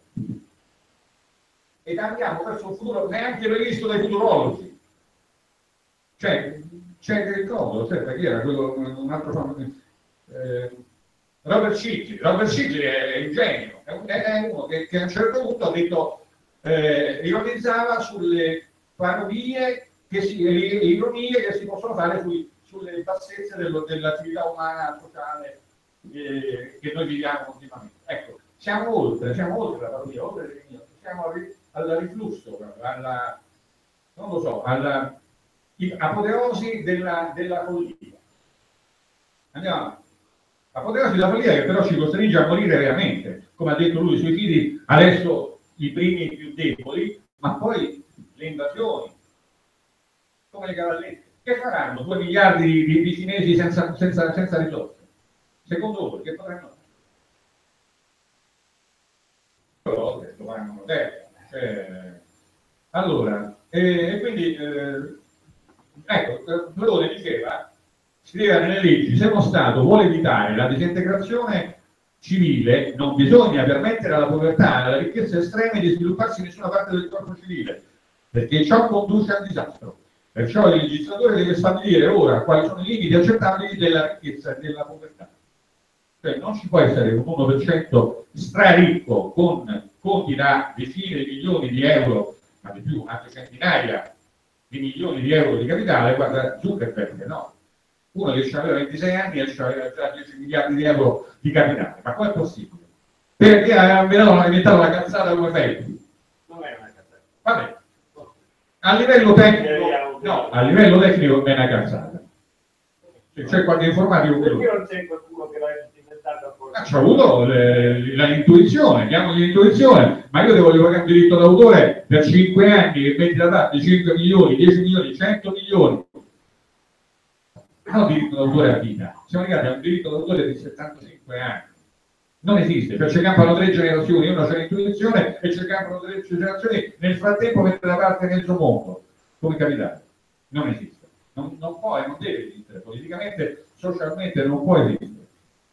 Ed andiamo verso un futuro neanche previsto dai futurologi. Cioè, c'è che cosa, aspetta, chi era quello, un altro famoso, eh, Robert Shigley. Robert Shigley è un genio, è, un, è uno che, che a un certo punto ha detto, eh, ironizzava sulle parodie, che si, le ironie che si possono fare sui, sulle bassezze dello, dell'attività umana sociale Eh, che noi viviamo continuamente. Ecco, siamo oltre, siamo oltre la parodia, oltre le mie, siamo al, al riflusso, alla, non lo so, alla apoteosi della, della follia. Andiamo avanti. Apoteosi della follia che però ci costringe a morire veramente, come ha detto lui sui fili, adesso i primi più deboli, ma poi le invasioni, come le cavallette. Che faranno due miliardi di, di, di cinesi senza, senza, senza risorse? Secondo voi che potranno fare? Però questo vanno moderno. Cioè, allora, e, e quindi eh, ecco, Plone diceva, scriveva nelle leggi, se uno Stato vuole evitare la disintegrazione civile, non bisogna permettere alla povertà e alla ricchezza estreme di svilupparsi in nessuna parte del corpo civile, perché ciò conduce al disastro. Perciò il legislatore deve stabilire ora quali sono i limiti accettabili della ricchezza e della povertà. Cioè non ci può essere un uno per cento straricco con conti da decine di milioni di euro, ma di più, anche centinaia di milioni di euro di capitale. Guarda Zuckerberg, no? Uno che aveva ventisei anni e aveva già dieci miliardi di euro di capitale. Ma com'è possibile? Perché aveva inventato la cazzata come Facebook? Non è una cazzata. Vabbè. A livello tecnico, no, a livello tecnico è una cazzata. C'è qualche informatico quello. Perché non c'è qualcuno che l'ha inventato? Ah, c'è avuto l'intuizione, chiamogli l'intuizione, ma io devo pagare un diritto d'autore per cinque anni che metti da parte cinque milioni, dieci milioni, cento milioni. Non diritto d'autore a vita, siamo arrivati a un diritto d'autore di settantacinque anni. Non esiste, cioè ci campano tre generazioni, uno c'è l'intuizione e ci campano tre generazioni, nel frattempo mette da parte mezzo mondo, come capitale. non esiste, non, non può e non deve esistere, politicamente, socialmente non può esistere.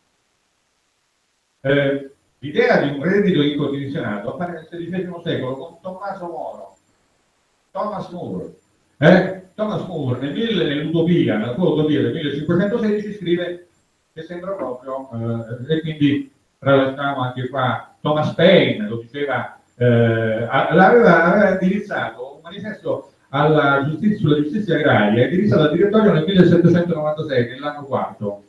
Eh, l'idea di un reddito incondizionato appare nel sedicesimo secolo con Tommaso Moro, Thomas More. Eh? Thomas More nel mille, nell'Utopia, nella sua Utopia del millecinquecentosedici scrive che sembra proprio, eh, e quindi tralasciamo anche qua Thomas Paine, lo diceva, eh, l'aveva, aveva indirizzato un manifesto alla giustizia, sulla giustizia agraria, indirizzato al direttorio nel millesettecentonovantasei, nell'anno quarto.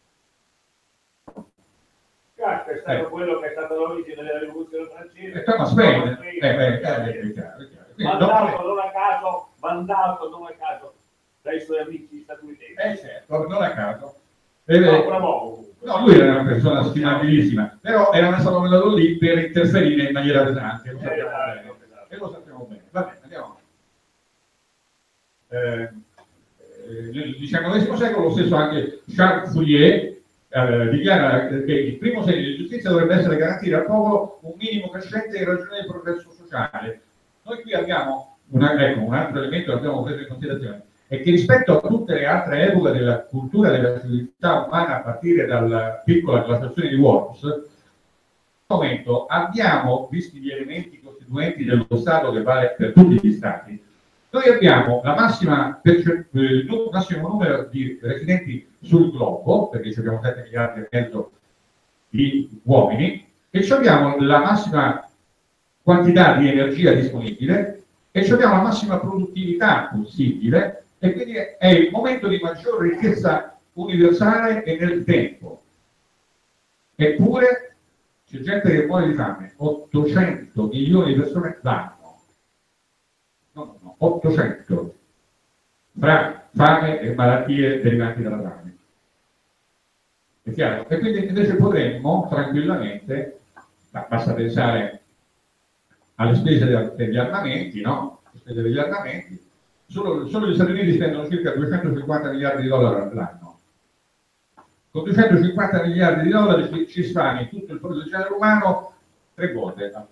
È stato eh. quello che è stato l'origine della rivoluzione francese. Thomas Paine, eh, eh, eh, chiaro, è chiaro. Mandato non a caso, mandato non a caso dai suoi amici statunitensi. Eh certo, non a caso. Eh, no, bravo. No, lui era una persona stimabilissima, però era stato mandato lì per interferire in maniera pesante, lo sappiamo eh, bene. Esatto. E lo sappiamo bene. Va bene, andiamo avanti. Eh, nel diciannovesimo secolo lo stesso anche Charles Fourier eh, dichiara che il primo segno di giustizia dovrebbe essere garantire al popolo un minimo crescente in ragione del progresso sociale. Noi qui abbiamo una, ecco, un altro elemento che abbiamo preso in considerazione, è che rispetto a tutte le altre epoche della cultura della civiltà umana, a partire dalla piccola glaciazione di Worms, in questo momento abbiamo, visti gli elementi costituenti dello Stato che vale per tutti gli Stati, noi abbiamo la massima il massimo numero di residenti sul globo, perché ci abbiamo sette miliardi e mezzo di uomini, e abbiamo la massima quantità di energia disponibile e abbiamo la massima produttività possibile, e quindi è il momento di maggior ricchezza universale e nel tempo. Eppure c'è gente che muore di fame, ottocento milioni di persone l'anno. No, no, no, ottocento, fra fame e malattie derivanti dalla fame. È chiaro? E quindi invece potremmo tranquillamente, basta pensare alle spese degli armamenti, no? Le spese degli armamenti, solo, solo gli Stati Uniti spendono circa duecentocinquanta miliardi di dollari all'anno. Con duecentocinquanta miliardi di dollari ci, ci spani tutto il prodotto genere umano tre volte almeno.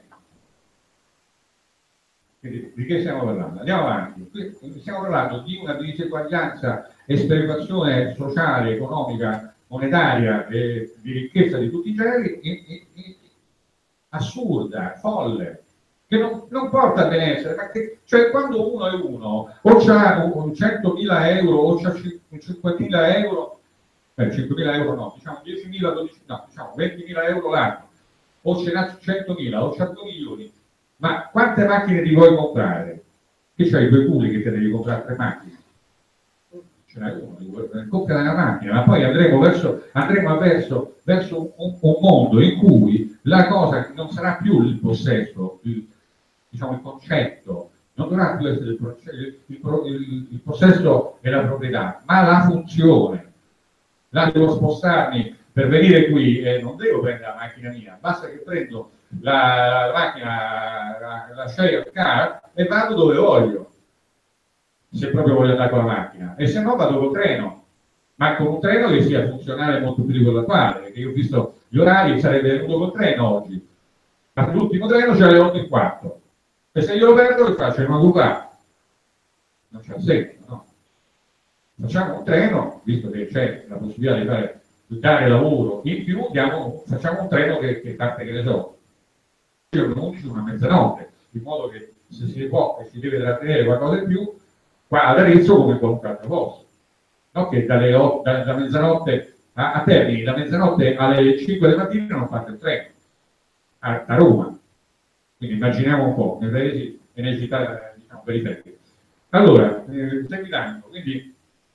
Quindi di che stiamo parlando? Andiamo avanti. Qui stiamo parlando di una diseguaglianza e sperequazione sociale, economica, monetaria e di ricchezza di tutti i generi in, in, in, assurda, folle, che non, non porta a benessere, ma che, cioè quando uno è uno, o c'ha centomila euro, o c'ha cinquemila euro, eh, cinquemila euro no, diciamo diecimila, dodicimila, no, diciamo ventimila euro l'anno, o ce n'ha centomila, o c'ha due milioni, ma quante macchine ti vuoi comprare? Che c'hai due culi che te devi comprare tre macchine? Ce n'hai uno, compra una macchina, ma poi andremo verso, andremo verso, verso un, un mondo in cui la cosa non sarà più il possesso, il, diciamo il concetto, non dovrà più essere il, il, il, il possesso e la proprietà, ma la funzione. Là devo spostarmi per venire qui e non devo prendere la macchina mia, basta che prendo la, la macchina, la, la share car e vado dove voglio, se proprio voglio andare con la macchina, e se no vado col treno, ma con un treno che sia funzionale molto più di quello attuale, perché io ho visto gli orari, sarebbe venuto col treno oggi, ma l'ultimo treno c'è alle otto e quarto, e se io lo perdo che faccio? Rimango qua, non c'è senso, no? Facciamo un treno, visto che c'è la possibilità di fare dare lavoro in più, diamo, facciamo un treno che, che parte, che ne so, undici, una mezzanotte, in modo che se si può e si deve trattenere qualcosa in più, qua ad Arezzo come in qualunque altro posto. No? Che dalle otto, da, da mezzanotte a, a Termini, da mezzanotte alle cinque del mattino non parte il treno, a, a Roma. Quindi immaginiamo un po', nei paesi e nelle città diciamo, periferiche. Allora, eh, seguitando, quindi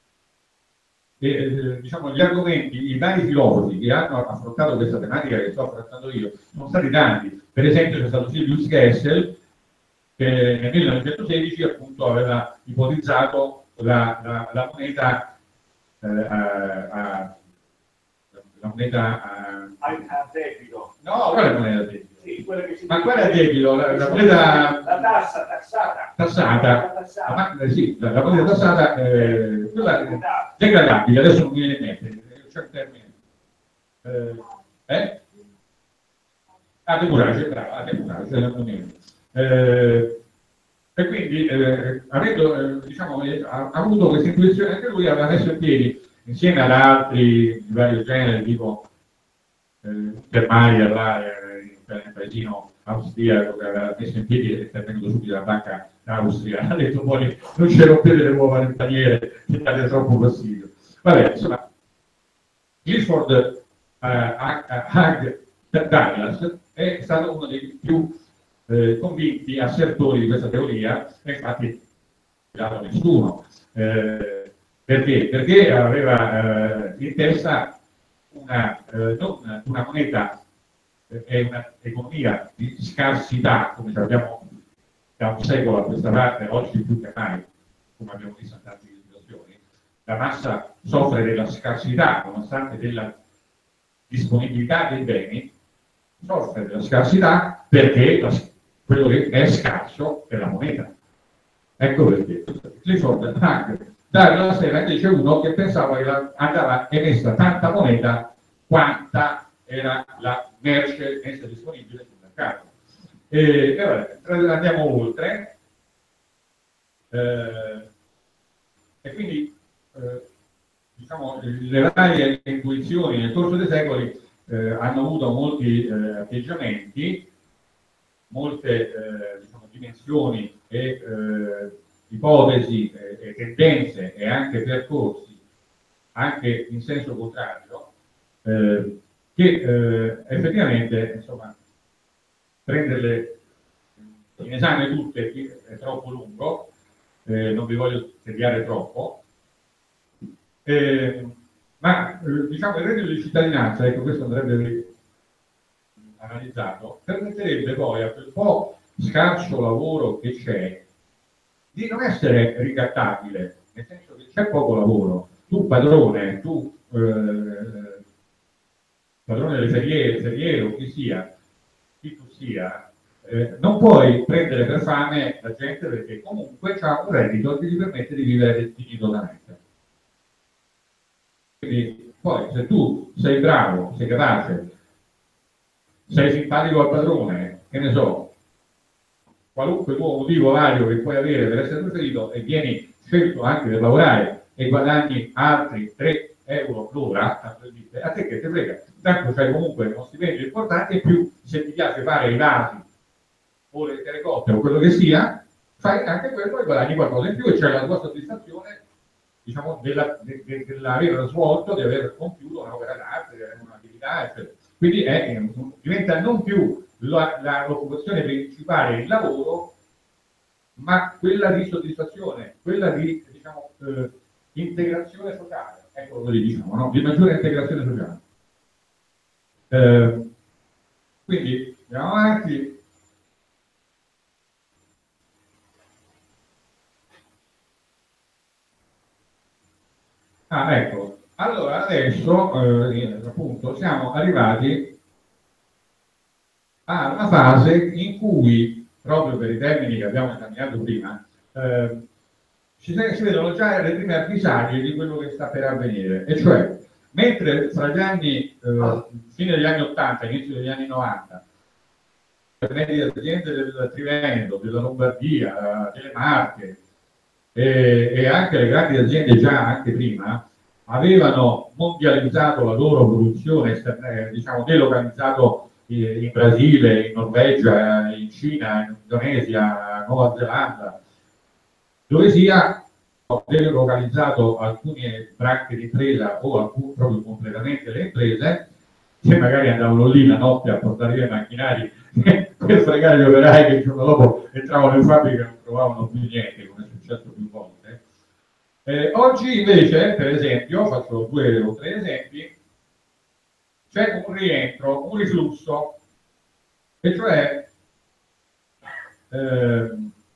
eh, diciamo, gli argomenti, i vari filosofi che hanno affrontato questa tematica che sto affrontando io sono stati tanti. Per esempio c'è stato Silvius Kessel che nel millenovecentosedici appunto aveva ipotizzato la, la, la moneta eh, a, a, la moneta a, a debito. No, qual è la moneta a debito? Sì, quella che si ma qual è a debito? La, la moneta la tassa tassata. Tassata. La, tassata. La, sì, la, la moneta tassata eh, quella degradabile, adesso non mi viene in mente, c'è un termine. Eh? eh? Ah, demurage, bravo, ah, demurage, eh, E quindi, eh, avendo eh, diciamo, eh, ha, ha avuto questa intuizione anche lui, aveva messo in piedi, insieme ad altri di vario genere, tipo eh, Germania, là, eh, un paesino austriaco che aveva messo in piedi e è venuto subito la banca Austria, ha detto poi non ci rompete le uova nel paniere, che date troppo fastidio. Vabbè, insomma, Clifford eh, Hag Douglas è stato uno dei più eh, convinti assertori di questa teoria, e infatti non ha dato nessuno. Eh, perché? Perché aveva eh, in testa una, eh, non una moneta e eh, un'economia di scarsità, come sappiamo da un secolo a questa parte, oggi più che mai, come abbiamo visto in tante situazioni. La massa soffre della scarsità, nonostante della disponibilità dei beni, soffre della scarsità perché la, quello che è scarso è la moneta. Ecco perché Clifford Hag Douglas era invece uno che pensava che la, andava emessa tanta moneta quanta era la merce messa disponibile sul mercato. E, e vabbè, andiamo oltre. Eh, e quindi eh, diciamo, le varie intuizioni nel corso dei secoli eh, hanno avuto molti eh, atteggiamenti, molte eh, diciamo, dimensioni e eh, ipotesi e, e tendenze e anche percorsi, anche in senso contrario, eh, che eh, effettivamente, insomma, prenderle in esame tutte è troppo lungo, eh, non vi voglio tediare troppo, eh, ma eh, diciamo il reddito di cittadinanza, ecco, questo andrebbe analizzato, permetterebbe poi a quel po' scarso lavoro che c'è di non essere ricattabile, nel senso che c'è poco lavoro, tu padrone, tu eh, padrone delle feriere, feriere o chi sia, chi tu sia, eh, non puoi prendere per fame la gente perché comunque c'ha un reddito che ti permette di vivere dignitosamente. Quindi poi se tu sei bravo, sei capace, sei simpatico al padrone, che ne so, qualunque tuo motivo vario che puoi avere per essere preferito e vieni scelto anche per lavorare e guadagni altri tre euro l'ora, a te che ti frega, tanto c'hai comunque uno stipendio importante e più se ti piace fare i vasi o le telecotte o quello che sia, fai anche quello e guadagni qualcosa in più e c'è la tua soddisfazione, diciamo, dell'aver de, de, svolto, di aver compiuto un'opera d'arte, di avere un'attività, eccetera. Quindi è, diventa non più l'occupazione principale il lavoro, ma quella di soddisfazione, quella di, diciamo, eh, integrazione sociale, ecco come diciamo, no? Di maggiore integrazione sociale. Eh, quindi andiamo avanti. Ah, ecco, allora adesso eh, appunto siamo arrivati a una fase in cui, proprio per i termini che abbiamo esaminato prima, eh, si, si vedono già le prime avvisaglie di quello che sta per avvenire, e cioè, mentre fra gli anni, eh, fine degli anni ottanta, inizio degli anni novanta, le aziende del Trivendo, della Lombardia, delle Marche e, e anche le grandi aziende già anche prima, avevano mondializzato la loro produzione, eh, diciamo delocalizzato in Brasile, in Norvegia, in Cina, in Indonesia, Nuova Zelanda, dove sia delocalizzato alcune branche di impresa o alcune, proprio completamente le imprese, che magari andavano lì la notte a portare via i macchinari per fregare gli operai che il giorno dopo entravano in fabbrica e non trovavano più niente, come è successo più volte. Eh, oggi invece, per esempio, faccio due o tre esempi, c'è un rientro, un riflusso, e cioè eh,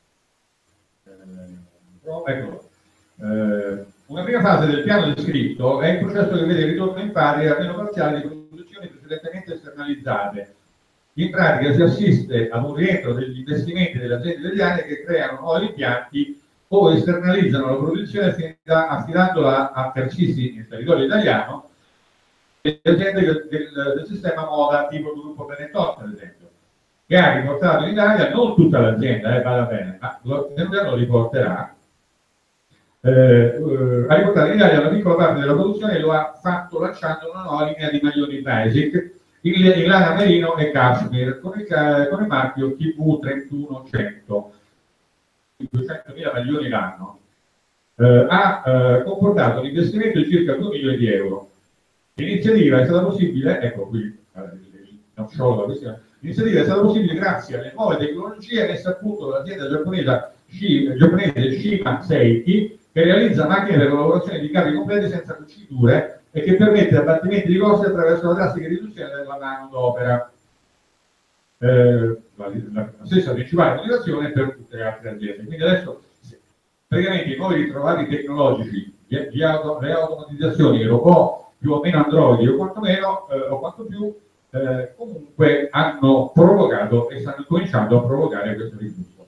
eh, eccolo, eh, una prima fase del piano descritto è il processo che vede il ritorno in pari almeno parziale di produzioni precedentemente esternalizzate. In pratica si assiste ad un rientro degli investimenti delle aziende italiane che creano nuovi impianti o esternalizzano la produzione affidandola a terzisti nel territorio italiano, le aziende del, del, del sistema moda tipo il gruppo Benetton, per esempio. che ha riportato in Italia, non tutta l'azienda, eh, vada bene, ma lo, lo riporterà, eh, eh, ha riportato in Italia una piccola parte della produzione e lo ha fatto lanciando una nuova linea di maglioni Basic in, in lana merino e cashmere con il, con il marchio T V trentuno cento, duecentomila maglioni l'anno. Eh, ha eh, comportato un investimento di circa due milioni di euro. L'iniziativa è stata possibile, ecco qui, non solo la questione, l'iniziativa è stata possibile grazie alle nuove tecnologie messe a punto dall'azienda giapponese, giapponese Shima Seiki, che realizza macchine per la lavorazione di capi completi senza cuciture e che permette abbattimenti di costi attraverso la drastica riduzione della manodopera. Eh, la, la, la stessa principale motivazione per tutte le altre aziende. Quindi adesso praticamente i nuovi ritrovati tecnologici di, di auto, le automatizzazioni, i robot più o meno androidi o quantomeno eh, o quanto più eh, comunque hanno provocato e stanno cominciando a provocare questo riflusso.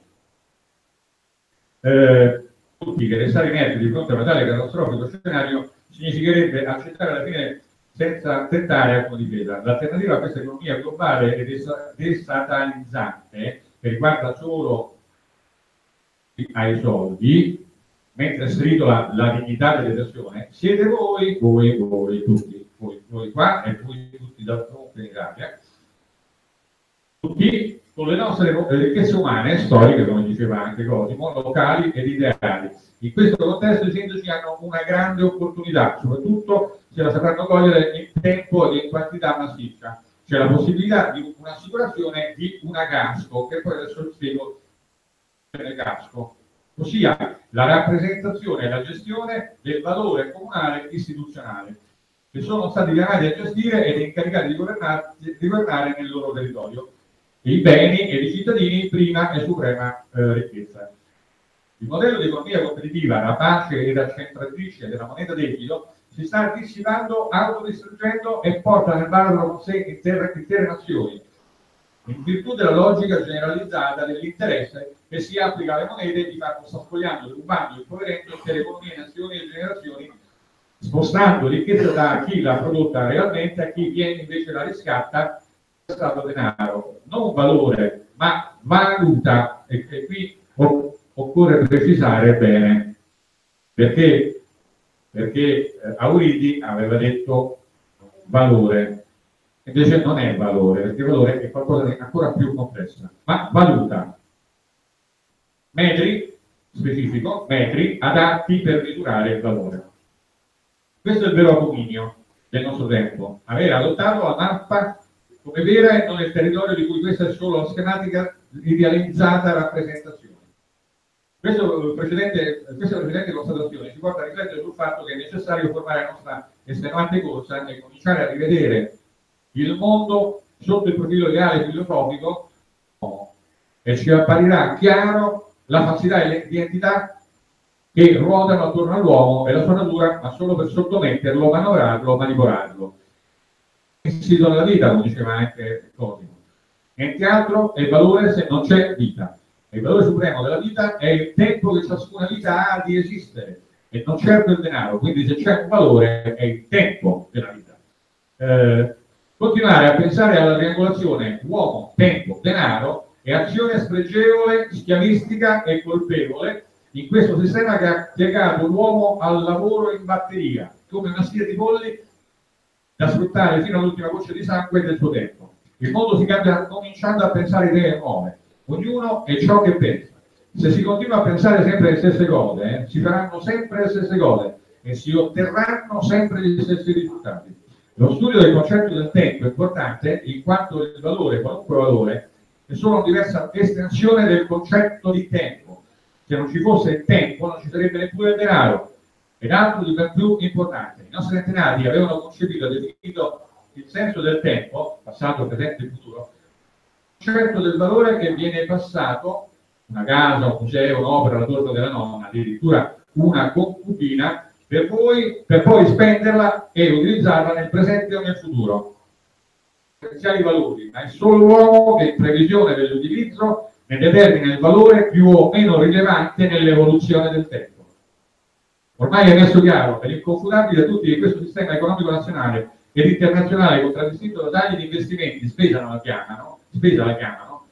Eh, tutti che restare inerti di fronte a un tale catastrofico scenario significherebbe accettare alla fine senza tentare autodifesa. L'alternativa a questa economia globale e destatalizzante, che riguarda solo ai soldi, mentre stridola la dignità delle persone, siete voi, voi, voi, tutti, voi, voi qua e voi tutti d'altronde in Italia, tutti con le nostre ricchezze umane, storiche, come diceva anche Cosimo, locali ed ideali. In questo contesto i sindaci hanno una grande opportunità, soprattutto se la sapranno cogliere in tempo e in quantità massiccia. C'è la possibilità di un'assicurazione di una casco, che poi adesso lo spiego del casco, ossia la rappresentazione e la gestione del valore comunale istituzionale, che sono stati chiamati a gestire ed incaricati di governare, di governare nel loro territorio i beni e i cittadini prima e suprema eh, ricchezza. Il modello di economia competitiva, rapace ed accentratrice della moneta debito, si sta dissipando, autodistruggendo e porta nel baratro con sé intere, intere nazioni, in virtù della logica generalizzata dell'interesse che si applica alle monete, di fatto sta spogliando, rubando, impoverendo intere economie, nazioni e generazioni, spostando ricchezza da chi l'ha prodotta realmente a chi viene invece la riscatta, è stato denaro, non valore, ma valuta, e, e qui occorre precisare bene, perché, perché eh, Auridi aveva detto valore, invece non è valore, perché valore è qualcosa di ancora più complesso, ma valuta, metri, specifico, metri adatti per misurare il valore. Questo è il vero abominio del nostro tempo, aver adottato la mappa come vera e non il territorio di cui questa è solo la schematica idealizzata rappresentazione. Questo precedente, questa precedente constatazione ci porta a riflettere sul fatto che è necessario formare la nostra estenuante corsa e cominciare a rivedere il mondo sotto il profilo ideale filosofico, e ci apparirà chiaro la falsità e l'identità che ruotano attorno all'uomo e la sua natura, ma solo per sottometterlo, manovrarlo, manipolarlo. Insisto nella vita, come diceva anche Cosimo. Niente altro è valore se non c'è vita. Il valore supremo della vita è il tempo che ciascuna vita ha di esistere e non certo il denaro. Quindi se c'è un valore è il tempo della vita. Eh, continuare a pensare alla triangolazione uomo, tempo, denaro è azione spregevole, schiavistica e colpevole in questo sistema che ha piegato l'uomo al lavoro in batteria, come una scia di polli da sfruttare fino all'ultima goccia di sangue del suo tempo. Il mondo si cambia cominciando a pensare idee nuove. Ognuno è ciò che pensa. Se si continua a pensare sempre le stesse cose, eh, si faranno sempre le stesse cose e si otterranno sempre gli stessi risultati. Lo studio del concetto del tempo è importante in quanto il valore, qualunque valore, è solo una diversa estensione del concetto di tempo. Se non ci fosse il tempo non ci sarebbe neppure il denaro. Ed altro di ben più importante, i nostri antenati avevano concepito e definito il senso del tempo, passato, presente e futuro, concetto del valore che viene passato, una casa, un museo, un'opera, la torta della nonna, addirittura una concubina, per, voi, per poi spenderla e utilizzarla nel presente o nel futuro. Potenziali valori, ma è solo l'uomo che in previsione dell'utilizzo ne determina il valore più o meno rilevante nell'evoluzione del tempo. Ormai è messo chiaro ed inconfutabile a tutti che questo sistema economico nazionale ed internazionale, contraddistinto da tagli di investimenti, spesa non la chiamano, spesa la chiamano,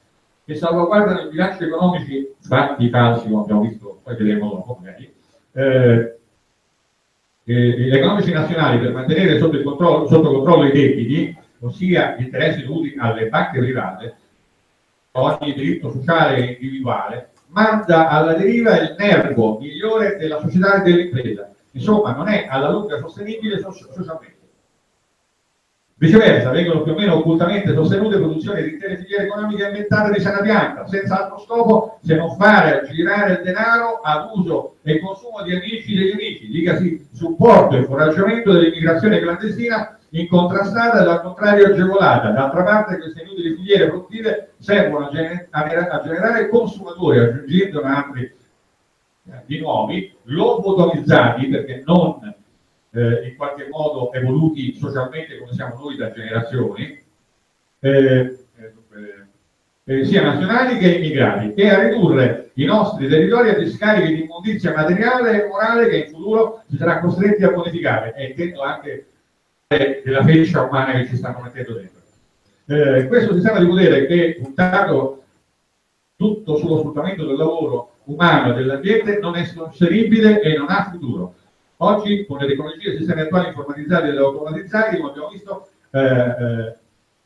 che salvaguardano i bilanci economici fatti falsi, come abbiamo visto, poi vedremo dopo magari, eh, eh, economici nazionali per mantenere sotto, il controllo, sotto controllo i debiti, ossia gli interessi dovuti alle banche private, ogni diritto sociale e individuale, manda alla deriva il nervo migliore della società e dell'impresa. Insomma, non è alla lunga sostenibile socialmente. Viceversa, vengono più o meno occultamente sostenute produzioni di intere filiere economiche inventate di sana pianta, senza altro scopo se non fare girare il denaro ad uso e consumo di amici degli amici, dicasi supporto e foraggiamento dell'immigrazione clandestina incontrastata e al contrario agevolata. D'altra parte queste inutili filiere produttive servono a, gener a generare consumatori, aggiungendo altri di nuovi, lobotomizzati perché non eh, in qualche modo evoluti socialmente come siamo noi da generazioni, eh, eh, sia nazionali che immigrati, e a ridurre i nostri territori a discariche di immondizia materiale e morale che in futuro si sarà costretti a bonificare, e intendo anche della feccia umana che ci stanno mettendo dentro. Eh, questo sistema di potere che è puntato tutto sullo sfruttamento del lavoro umano e dell'ambiente non è sostenibile e non ha futuro. Oggi, con le tecnologie e i sistemi attuali informatizzati ed automatizzati, come abbiamo visto, eh, eh,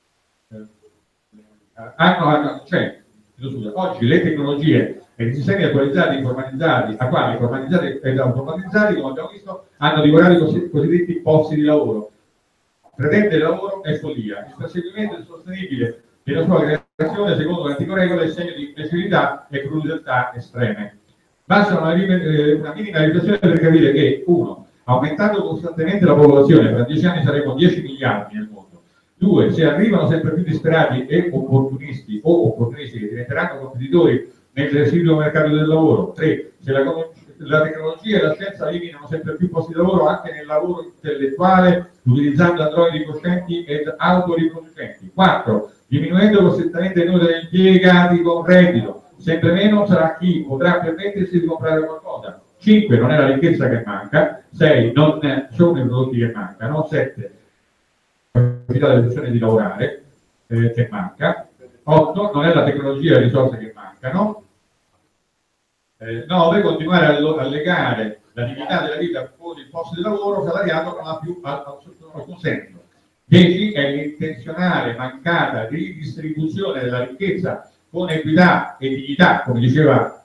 eh, hanno, hanno, cioè, scusa, oggi le tecnologie e i sistemi attualizzati, informatizzati, attuali, informatizzati ed automatizzati, come abbiamo visto, hanno divorato i così, cosiddetti posti di lavoro. Pretendere lavoro è follia. Il perseguimento insostenibile della sua creazione, secondo l'antico regola, è segno di imbecillità e crudeltà estreme. Basta una, una minima riflessione per capire che, uno, aumentando costantemente la popolazione, tra dieci anni saremo dieci miliardi nel mondo. Due, se arrivano sempre più disperati e opportunisti o opportunisti che diventeranno competitori nel residuo mercato del lavoro. Tre, se la, la tecnologia e la scienza eliminano sempre più posti di lavoro anche nel lavoro intellettuale, utilizzando androidi coscienti ed autoriproducenti. Quattro, diminuendo costantemente il numero degli impiegati con reddito. Sempre meno sarà chi potrà permettersi di comprare qualcosa. cinque. Non è la ricchezza che manca. sei. Non sono i prodotti che mancano. sette. La capacità delle persone di lavorare eh, che manca. otto. Non è la tecnologia e le risorse che mancano. Eh, nove. Continuare a, a legare la dignità della vita con il posto di lavoro salariato non ha più alcun senso. dieci. È l'intenzionale mancata ridistribuzione della ricchezza con equità e dignità, come diceva,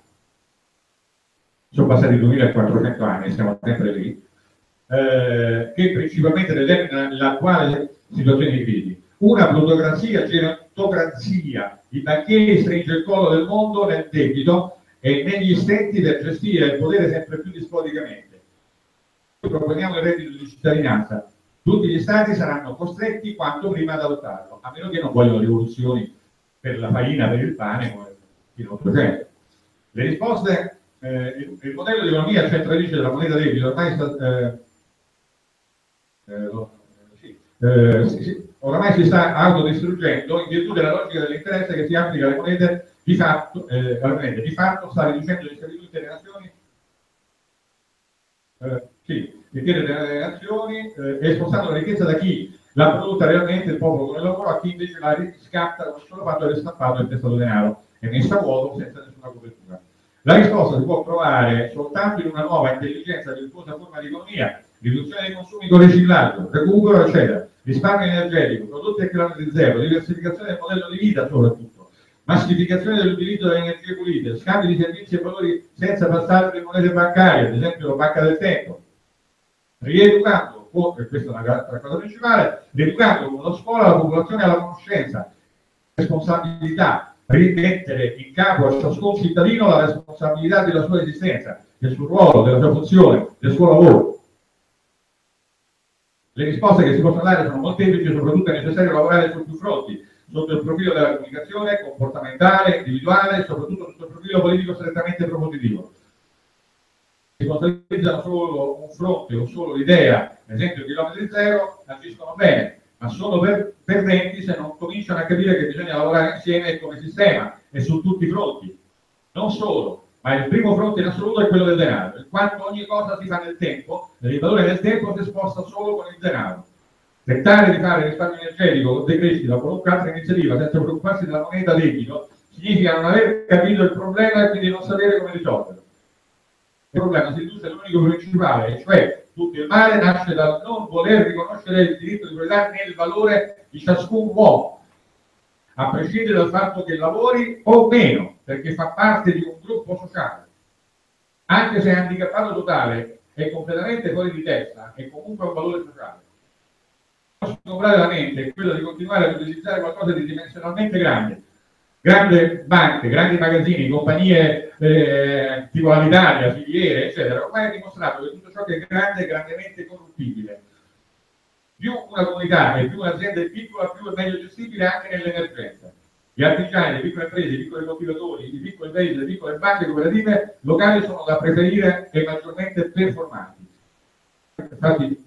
sono passati duemilaquattrocento anni, siamo sempre lì, eh, che principalmente determina l'attuale situazione di crisi. Una plutocrazia, gerontocrazia, i banchieri stringe il collo del mondo nel debito e negli stenti per gestire il potere sempre più dispoticamente. Noi proponiamo il reddito di cittadinanza. Tutti gli stati saranno costretti quanto prima ad adottarlo, a meno che non vogliono rivoluzioni per la farina, per il pane, come fino all'Ottocento. Le risposte, eh, il, il modello di economia centralice della moneta debito ormai, sta, eh, eh, sì, eh, sì, sì, ormai si sta autodistruggendo in virtù della logica dell'interesse che si applica alle monete di fatto, eh, alle monete. Di fatto sta riducendo le schiavitù delle nazioni, eh, sì, delle nazioni eh, e spostando la ricchezza da chi l'ha prodotta realmente, il popolo con il lavoro, a chi invece la riscatta con il solo fatto di aver stampato il testato denaro e messa a vuoto senza nessuna copertura. La risposta si può trovare soltanto in una nuova intelligenza virtuosa forma di economia, riduzione dei consumi con riciclaggio, recupero, eccetera, risparmio energetico, prodotti a chilometri zero, diversificazione del modello di vita soprattutto, massificazione dell'utilizzo delle energie pulite, scambi di servizi e valori senza passaggio di monete bancarie, ad esempio la banca del tempo, rieducando, e questa è una cosa principale, rieducando con la scuola la popolazione alla conoscenza, responsabilità, rimettere in capo a ciascun cittadino la responsabilità della sua esistenza, del suo ruolo, della sua funzione, del suo lavoro. Le risposte che si possono dare sono molteplici e soprattutto è necessario lavorare su più fronti, sotto il profilo della comunicazione, comportamentale, individuale e soprattutto sotto il profilo politico strettamente propositivo. Si consolidano solo un fronte o solo l'idea, ad esempio chilometri zero, agiscono bene, ma sono per, perdenti se non cominciano a capire che bisogna lavorare insieme come sistema e su tutti i fronti. Non solo, ma il primo fronte in assoluto è quello del denaro. In quanto ogni cosa si fa nel tempo, il valore del tempo si sposta solo con il denaro. Tentare di fare risparmio energetico con decrescita o qualunque altra iniziativa senza preoccuparsi della moneta debito significa non aver capito il problema e quindi non sapere come risolverlo. Il problema si riduce all'unico principale, cioè tutto il male nasce dal non voler riconoscere il diritto di proprietà nel valore di ciascun uomo, a prescindere dal fatto che lavori o meno, perché fa parte di un gruppo sociale. Anche se è handicappato totale e completamente fuori di testa, è comunque un valore sociale. La nostra la mente è quella di continuare ad utilizzare qualcosa di dimensionalmente grande. Grandi banche, grandi magazzini, compagnie eh, tipo l'Italia, filiere, eccetera, ormai è dimostrato che tutto ciò che è grande è grandemente corruttibile. Più una comunità e più un'azienda è piccola, più è meglio gestibile anche nell'emergenza. Gli artigiani, le piccole imprese, i piccoli coltivatori, i piccoli paesi, le piccole banche cooperative locali sono da preferire e maggiormente performanti. Infatti,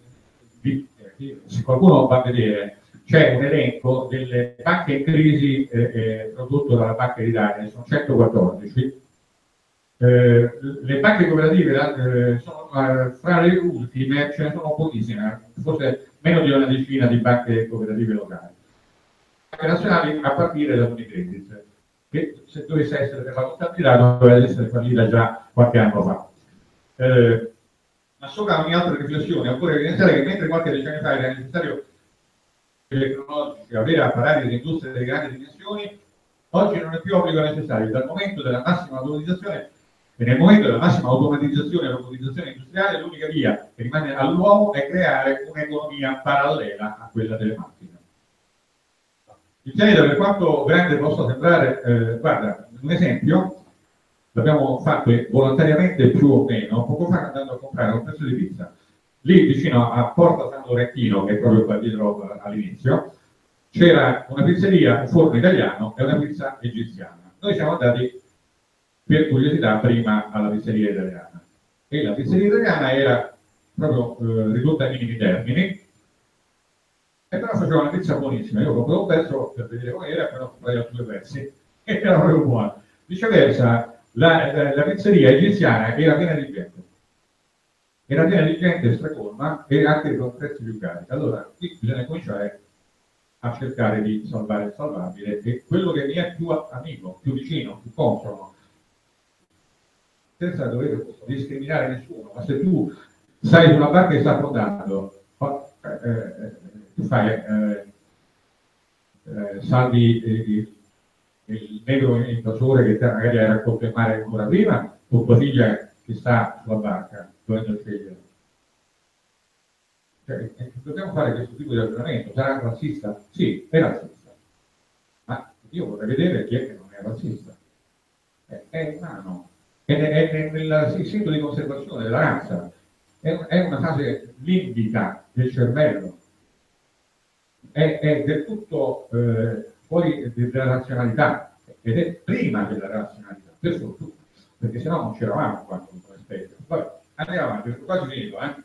se qualcuno va a vedere, c'è un elenco delle banche in crisi eh, eh, prodotto dalla Banca d'Italia, sono centoquattordici. Eh, le banche cooperative eh, sono eh, fra le ultime, ce ne sono pochissime, forse meno di una decina di banche cooperative locali. Banche nazionali a partire da Unicredit, che se dovesse essere per la contabilità dovrebbe essere fallita già qualche anno fa. Eh, ma sopra ogni altra riflessione, occorre evidenziare che mentre qualche decennio fa era necessario tecnologici, avere apparati di industria delle grandi dimensioni, oggi non è più obbligo necessario. Dal momento della massima automatizzazione e nel momento della massima automatizzazione e robotizzazione industriale, l'unica via che rimane all'uomo è creare un'economia parallela a quella delle macchine. Il pianeta, per quanto grande possa sembrare, eh, guarda, un esempio, l'abbiamo fatto volontariamente più o meno, poco fa andando a comprare un pezzo di pizza. Lì vicino a Porta San Lorentino, che è proprio qua dietro all'inizio, c'era una pizzeria, un forno italiano e una pizza egiziana. Noi siamo andati per curiosità prima alla pizzeria italiana e la pizzeria italiana era proprio eh, ridotta ai minimi termini e però faceva una pizza buonissima. Io compravo un pezzo per vedere come era, però comprai altri due pezzi e era proprio buona. Viceversa, la, la, la pizzeria egiziana era piena di gente. Era piena di gente stracolma e anche con prezzi più cari. Allora, qui bisogna cominciare a cercare di salvare il salvabile e quello che mi è più amico, più vicino, più consono, senza dover discriminare nessuno. Ma se tu sai una banca che sta affondando, eh, eh, tu fai, eh, eh, salvi eh, il negro invasore che magari hai raccolto in mare ancora prima, o tua figlia che sta sulla barca dovendo scegliere. Cioè, dobbiamo fare questo tipo di ragionamento. Sarà razzista? Sì, è razzista. Ma io vorrei vedere chi è che non è razzista. È, è umano. È, è, è nel istinto di conservazione della razza. È, è una fase limbica del cervello. È, è del tutto eh, fuori della razionalità. Ed è prima della razionalità, per fortuna. Perché sennò non c'eravamo quando come specie. Vabbè, andiamo avanti, quasi finito, eh?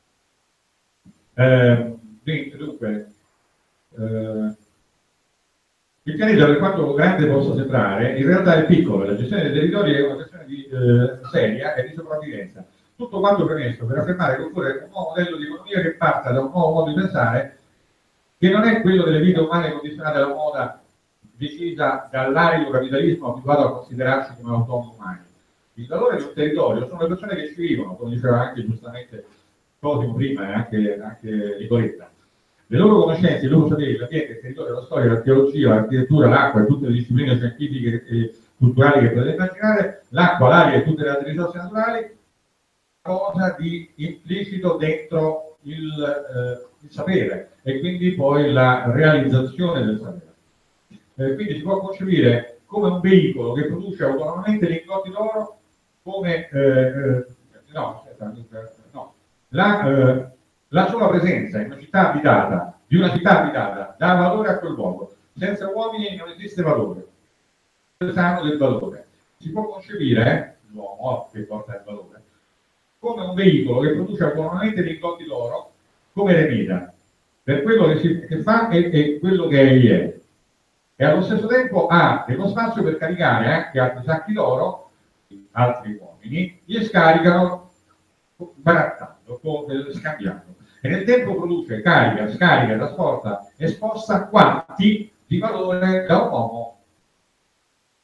Eh, dunque, eh, il pianeta, per quanto grande possa sembrare, in realtà è piccolo. La gestione dei territori è una questione di, eh, seria e di sopravvivenza. Tutto quanto premesso per affermare che occorre un nuovo modello di economia che parta da un nuovo modo di pensare, che non è quello delle vite umane condizionate alla moda decisa dall'arido capitalismo abituato a considerarsi come autonomi umani. Il valore di un territorio sono le persone che ci vivono, come diceva anche giustamente Cosimo prima e anche, anche Nicoletta. Le loro conoscenze, i loro saperi, l'ambiente, il territorio, la storia, l'archeologia, l'architettura, l'acqua e tutte le discipline scientifiche e culturali che potete immaginare, l'acqua, l'aria e tutte le altre risorse naturali, cosa di implicito dentro il, eh, il sapere e quindi poi la realizzazione del sapere. Eh, quindi si può concepire come un veicolo che produce autonomamente lingotti d'oro, come eh, eh, no, aspetta, no, la, eh, la sola presenza in una città abitata, di una città abitata, dà valore a quel luogo. Senza uomini non esiste valore. Il sano del valore. Si può concepire eh, l'uomo che porta il valore come un veicolo che produce autonomamente lingotti d'oro come remida per quello che, si, che fa e, e quello che egli è. E allo stesso tempo ha dello spazio per caricare anche altri sacchi d'oro, altri uomini, li scaricano barattando, scambiando. E nel tempo produce, carica, scarica, trasporta e sposta quanti di valore da un uomo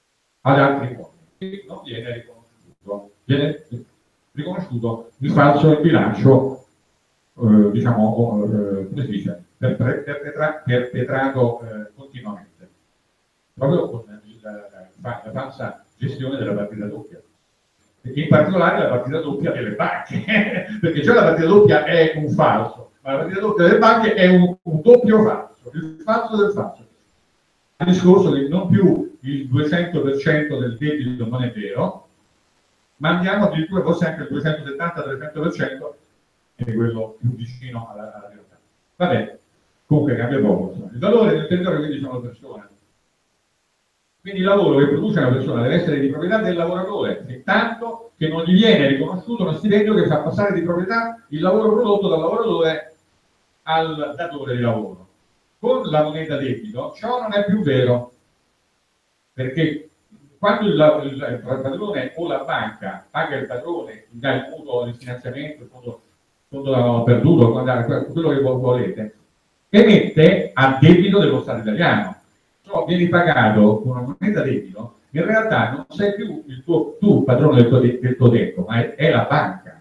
ad altri uomini, e non viene riconosciuto. Viene riconosciuto il falso in bilancio, eh, diciamo, eh, come si dice, perpetra, perpetrato eh, continuamente, proprio con la, la, la falsa gestione della partita doppia. In particolare la partita doppia delle banche, perché già la partita doppia è un falso, ma la partita doppia delle banche è un, un doppio falso, il falso del falso. Il discorso che non più il duecento per cento del debito non è vero, ma andiamo addirittura forse anche il duecentosettanta trecento per cento, che è quello più vicino alla, alla realtà. Vabbè, comunque cambia poco. Il valore del territorio quindi sono le persone. Quindi il lavoro che produce una persona deve essere di proprietà del lavoratore, fintanto che non gli viene riconosciuto uno stipendio che fa passare di proprietà il lavoro prodotto dal lavoratore al datore di lavoro. Con la moneta debito ciò non è più vero, perché quando il, il, il padrone o la banca paga il padrone, gli dà il mutuo, il finanziamento, il fondo, fondo perduto, quello che volete, emette a debito dello Stato italiano. Cioè, vieni pagato con una moneta debito, in realtà non sei più il tuo, tu padrone del tuo, del tuo tempo, ma è, è la banca.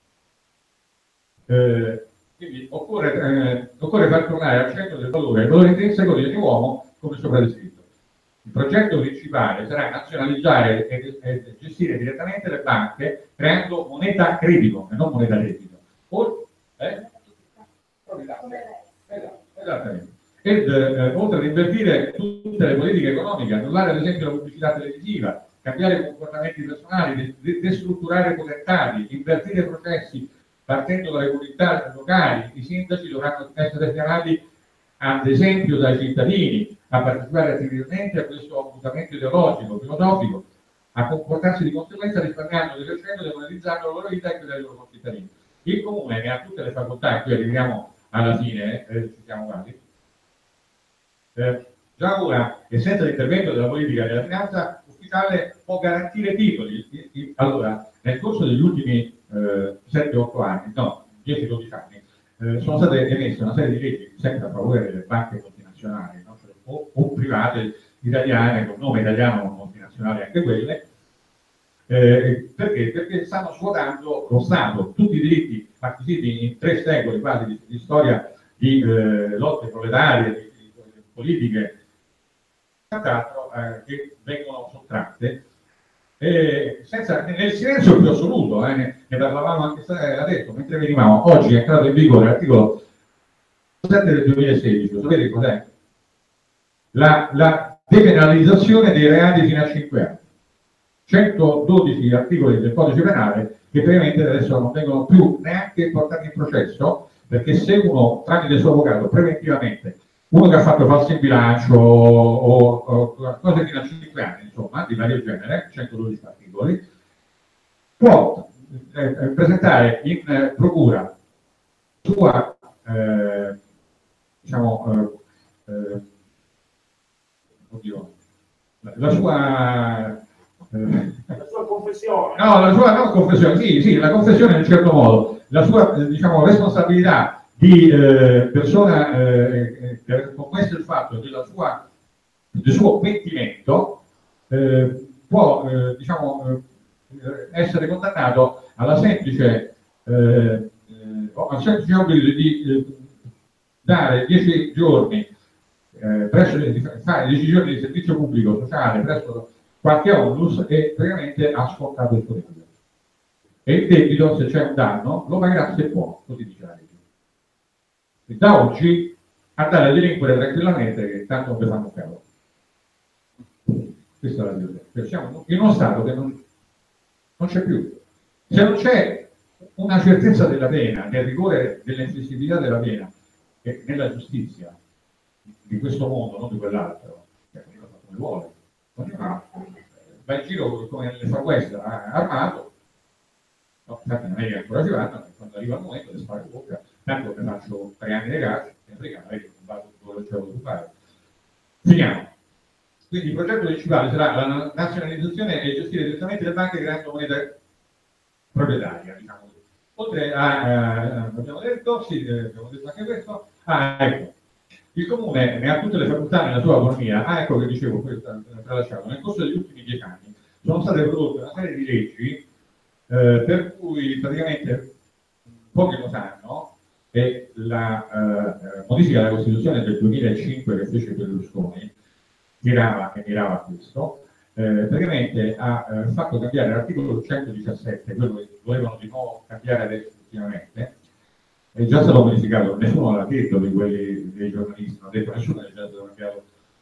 Eh, quindi occorre, eh, occorre far tornare al centro del valore il valore intrinseco di ogni uomo, come sopra descritto. Il progetto principale sarà nazionalizzare e, e gestire direttamente le banche creando moneta credito e non moneta debito. O, eh? Esattamente. Ed eh, oltre ad invertire tutte le politiche economiche, annullare ad esempio la pubblicità televisiva, cambiare comportamenti personali, destrutturare potentati, invertire processi partendo dalle comunità locali, i sindaci dovranno essere chiamati ad esempio dai cittadini a partecipare attivamente a questo mutamento ideologico, filosofico, a comportarsi di conseguenza risparmiando, esercendo e monetizzando la loro vita e quella dei loro cittadini. Il comune ne ha tutte le facoltà, qui arriviamo alla fine, eh, ci siamo quasi. Eh, già ora, e senza l'intervento della politica e della finanza ufficiale, può garantire titoli. Allora, nel corso degli ultimi eh, sette otto anni, no, dieci dodici anni, eh, sono state emesse una serie di leggi sempre a favore delle banche multinazionali, no? Cioè, o, o private italiane, con nome italiano multinazionali anche quelle, eh, perché? Perché stanno svuotando lo Stato, tutti i diritti acquisiti in tre secoli quasi di, di storia di eh, lotte proletarie, di, di politiche, quant'altro, eh, che vengono sottratte. Eh, senza, nel silenzio più assoluto, eh, ne, ne parlavamo anche adesso, mentre venivamo. Oggi è entrato in vigore l'articolo sette del duemilasedici, sapete cos'è? La, la depenalizzazione dei reati fino a cinque anni. centododici articoli del codice penale che praticamente adesso non vengono più neanche portati in processo, perché se uno, tramite il suo avvocato, preventivamente, uno che ha fatto falso in bilancio o, o cose fino a cinque anni, insomma, di vario genere, centododici articoli, può eh, presentare in eh, procura sua, eh, diciamo, eh, eh, oddio, la sua... Eh, la sua confessione. No, la sua non confessione, sì, sì, la confessione in un certo modo, la sua, eh, diciamo, responsabilità di eh, persona eh, che ha commesso il fatto della sua, del suo pentimento, eh, può, eh, diciamo, eh, essere condannato alla semplice, eh, eh, al semplice obbligo di eh, dare dieci giorni, eh, presso, di fare dieci giorni di servizio pubblico sociale presso qualche onlus e praticamente ha scontato il suo debito. E il debito, se c'è un danno, lo pagherà se può, così dice la legge. E da oggi andare a delinquere tranquillamente, che tanto non vi fanno cavolo. Questa è la verità. Siamo in uno stato che non, non c'è più. Se non c'è una certezza della pena, nel rigore dell'inflessibilità della pena, e nella giustizia di questo mondo, non di quell'altro, che ognuno fa come vuole, ognuno va in giro come nelle far west armato, no, infatti non è che ancora ci vanno, quando arriva il momento di sparo in bocca, tanto che faccio tre anni di carcere, in Africa non è che non vado quello che c'è voluto fare. Finiamo. Quindi il progetto principale sarà la nazionalizzazione e gestire direttamente le banche creando moneta proprietaria, diciamo così. Oltre a, eh, abbiamo detto, sì, abbiamo detto anche questo, ah, ecco, Il comune ne ha tutte le facoltà nella sua autonomia. Ah, ecco che dicevo, questo tralasciato. Nel corso degli ultimi dieci anni sono state prodotte una serie di leggi eh, per cui praticamente pochi lo sanno, e la eh, modifica della Costituzione del duemilacinque che fece Berlusconi mirava e mirava a questo, eh, praticamente ha eh, fatto cambiare l'articolo centodiciassette, quello che volevano di nuovo cambiare adesso ultimamente. È già stato modificato, nessuno l'ha detto di quelli dei giornalisti, non ha detto nessuno che è già stato cambiato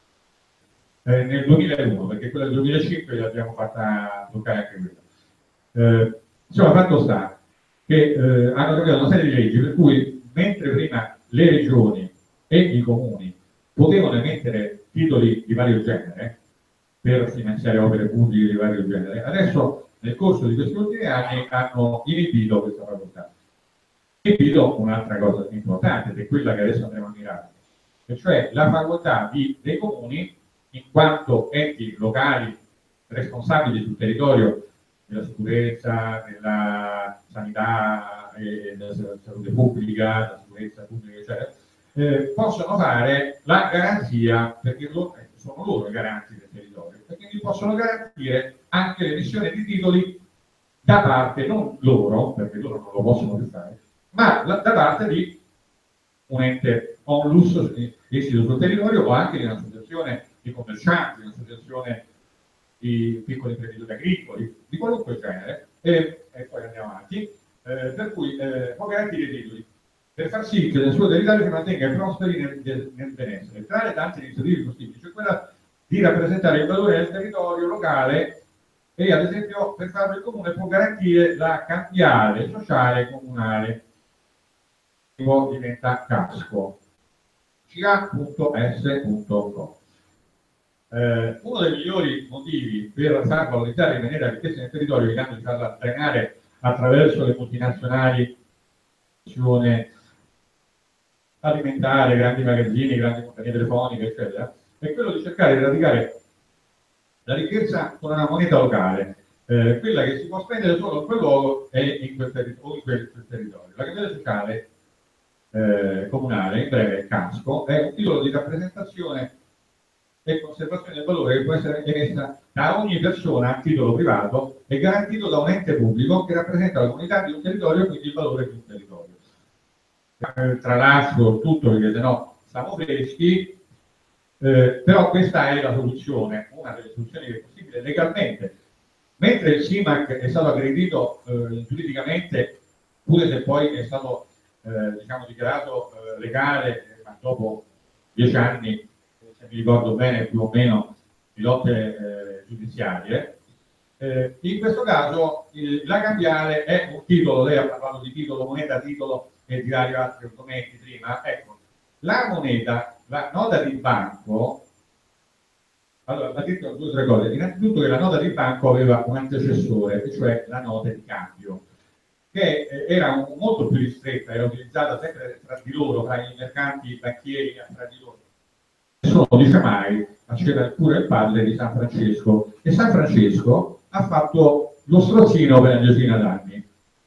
eh, nel duemilauno, perché quella del duemilacinque l'abbiamo fatta toccare anche quella. Eh, insomma, fatto sta che eh, hanno cambiato una serie di leggi per cui mentre prima le regioni e i comuni potevano emettere titoli di vario genere per finanziare opere pubbliche di vario genere, adesso nel corso di questi ultimi anni hanno inibito questa facoltà. Inibito un'altra cosa importante, che è quella che adesso andremo a mirare, e cioè la facoltà di, dei comuni, in quanto enti locali responsabili sul territorio della sicurezza, della sanità, e della salute pubblica, della sicurezza pubblica, eccetera, eh, possono fare la garanzia, perché loro, eh, sono loro i garanti del territorio, e quindi possono garantire anche l'emissione di titoli da parte, non loro, perché loro non lo possono più fare, ma la, da parte di un ente onlus esito sul territorio o anche di un'associazione di commercianti, un'associazione di piccoli imprenditori agricoli, di qualunque genere, e, e poi andiamo avanti, eh, per cui eh, può garantire i titoli per far sì che nel suo territorio si mantenga e prosperi nel, nel benessere. Tra le tante iniziative possibili c'è quella di rappresentare il valore del territorio locale e, ad esempio, per farlo il comune può garantire la cambiale sociale comunale, che diventa casco, c a punto s punto com. Eh, uno dei migliori motivi per far valorizzare in maniera ricchezza nel territorio, evitando di farla drenare attraverso le multinazionali, alimentare, grandi magazzini, grandi compagnie telefoniche, eccetera, è quello di cercare di radicare la ricchezza con una moneta locale, eh, quella che si può spendere solo in quel luogo e in quel, terri o in quel, quel territorio. La cambiale sociale eh, comunale, in breve casco, è un titolo di rappresentazione e conservazione del valore che può essere emessa da ogni persona a titolo privato e garantito da un ente pubblico che rappresenta la comunità di un territorio e quindi il valore di un territorio. Eh, tralascio tutto perché sennò siamo freschi, eh, però questa è la soluzione, una delle soluzioni che è possibile legalmente. Mentre il SIMAC è stato aggredito eh, giuridicamente, pure se poi è stato eh, diciamo, dichiarato eh, legale, ma dopo dieci anni, se mi ricordo bene, più o meno di lotte eh, giudiziarie, eh, in questo caso eh, la cambiale è un titolo, lei ha parlato di titolo, moneta, titolo e di vari altri argomenti prima. Ecco, la moneta, la nota di banco, allora, ha detto due o tre cose. Innanzitutto che la nota di banco aveva un antecessore, cioè la nota di cambio, che eh, era un, molto più ristretta, era utilizzata sempre tra di loro, tra i mercanti, i banchieri, tra di loro. Nessuno lo dice mai, ma c'era pure il padre di San Francesco, e San Francesco ha fatto lo strozzino per una decina d'anni.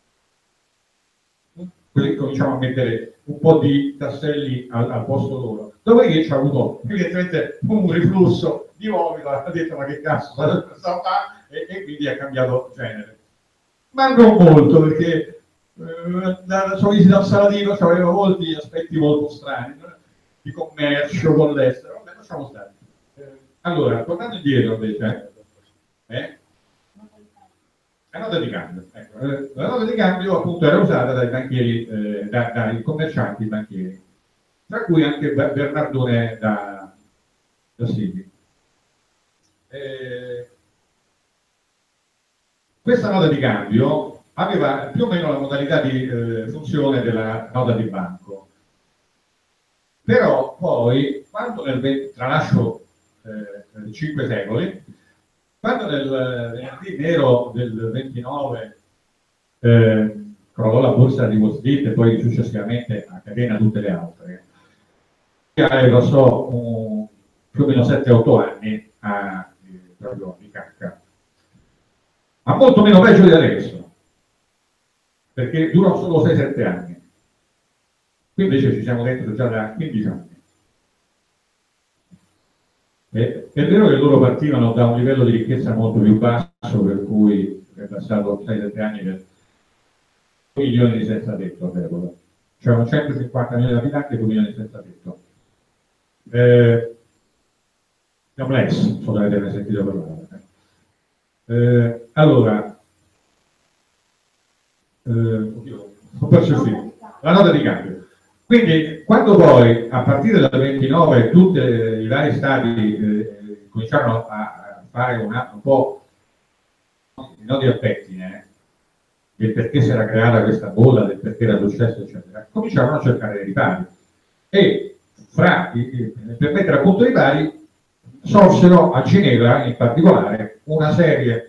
Così cominciamo a mettere un po' di tasselli al, al posto loro. Dopodiché ci ha avuto evidentemente un riflusso di vomito, ha detto ma che cazzo sta fa, e, e quindi ha cambiato genere. Ma non molto, perché eh, la sua visita al Saladino aveva molti aspetti molto strani, no? Di commercio con l'estero. Vabbè, lasciamo stare. Eh, allora, tornando indietro invece, eh, la nota di cambio. Ecco, eh, la nota di cambio appunto era usata dai banchieri, eh, da, dai commercianti banchieri, tra cui anche Bernardone da, da Sigi. Eh, questa nota di cambio aveva più o meno la modalità di eh, funzione della nota di banco, però poi, quando nel venti, tralascio eh, cinque secoli, quando nel venerdì nero del ventinove eh, crollò la borsa di Wall Street e poi successivamente a catena tutte le altre, passò um, più o meno sette otto anni a, eh, proprio di cacca, ma molto meno peggio di adesso, perché durò solo sei sette anni. Qui invece ci siamo dentro già da quindici anni. è, è vero che loro partivano da un livello di ricchezza molto più basso, per cui è passato sei sette anni per milioni di senza tetto, c'erano centocinquanta milioni di abitanti e due milioni di senza tetto. Eh, Complex, non avete mai sentito parlare. Eh, allora, eh, ho perso il filo. La nota di cambio. Quindi, quando poi, a partire dal ventinove, tutti i vari stati eh, cominciarono a fare un, un po' i nodi al pettine, del perché si era creata questa bolla, del perché era successo, eccetera, cominciarono a cercare dei ripari. E fra, per mettere a punto i ripari, sorsero a Ginevra, in particolare, una serie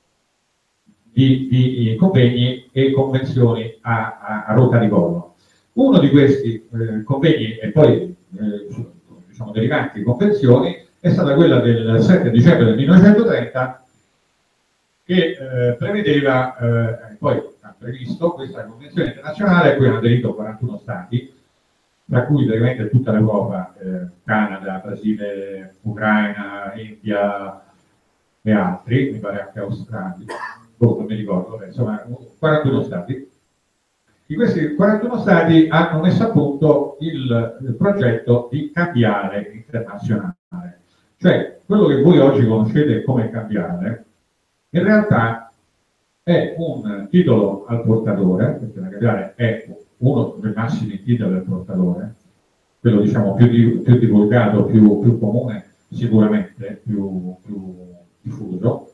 di, di convegni e convenzioni a, a, a rotta di collo. Uno di questi eh, convegni e poi eh, diciamo, derivanti convenzioni è stata quella del sette dicembre del millenovecentotrenta, che eh, prevedeva, eh, poi ha previsto questa convenzione internazionale a cui hanno aderito quarantuno stati, tra cui praticamente tutta l'Europa, eh, Canada, Brasile, Ucraina, India e altri, mi pare anche Australia, oh, non mi ricordo, insomma quarantuno stati. Di questi quarantuno stati hanno messo a punto il, il progetto di cambiare internazionale, cioè quello che voi oggi conoscete come cambiare in realtà è un titolo al portatore, perché la cambiale è uno dei massimi titoli al portatore, quello diciamo più, di, più divulgato, più, più comune, sicuramente più, più diffuso.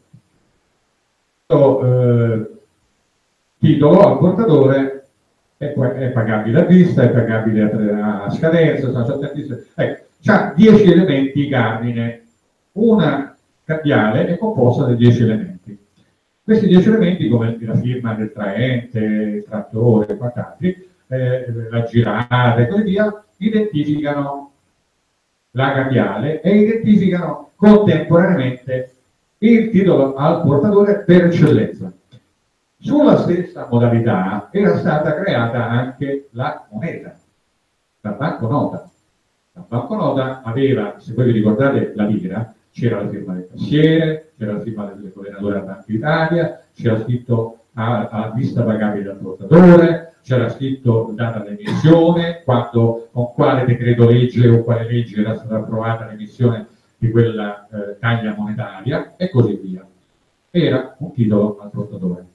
Questo eh, titolo al portatore è, è pagabile a vista, è pagabile a, a scadenza, sono tantissime. Ecco, c'ha dieci elementi cardine. Una cambiale è composta da dieci elementi. Questi dieci elementi, come la firma del traente, il trattore e quant'altri, eh, la girata e così via, identificano la cambiale e identificano contemporaneamente il titolo al portatore per eccellenza. Sulla stessa modalità era stata creata anche la moneta, la banconota. La banconota aveva, se voi vi ricordate la lira, c'era la firma del cassiere, c'era la firma del governatore della Banca d'Italia, c'era scritto a, a vista pagabile dal portatore, c'era scritto data l'emissione, quando, con quale decreto legge o quale legge era stata approvata l'emissione di quella eh, taglia monetaria e così via. Era un titolo al portatore.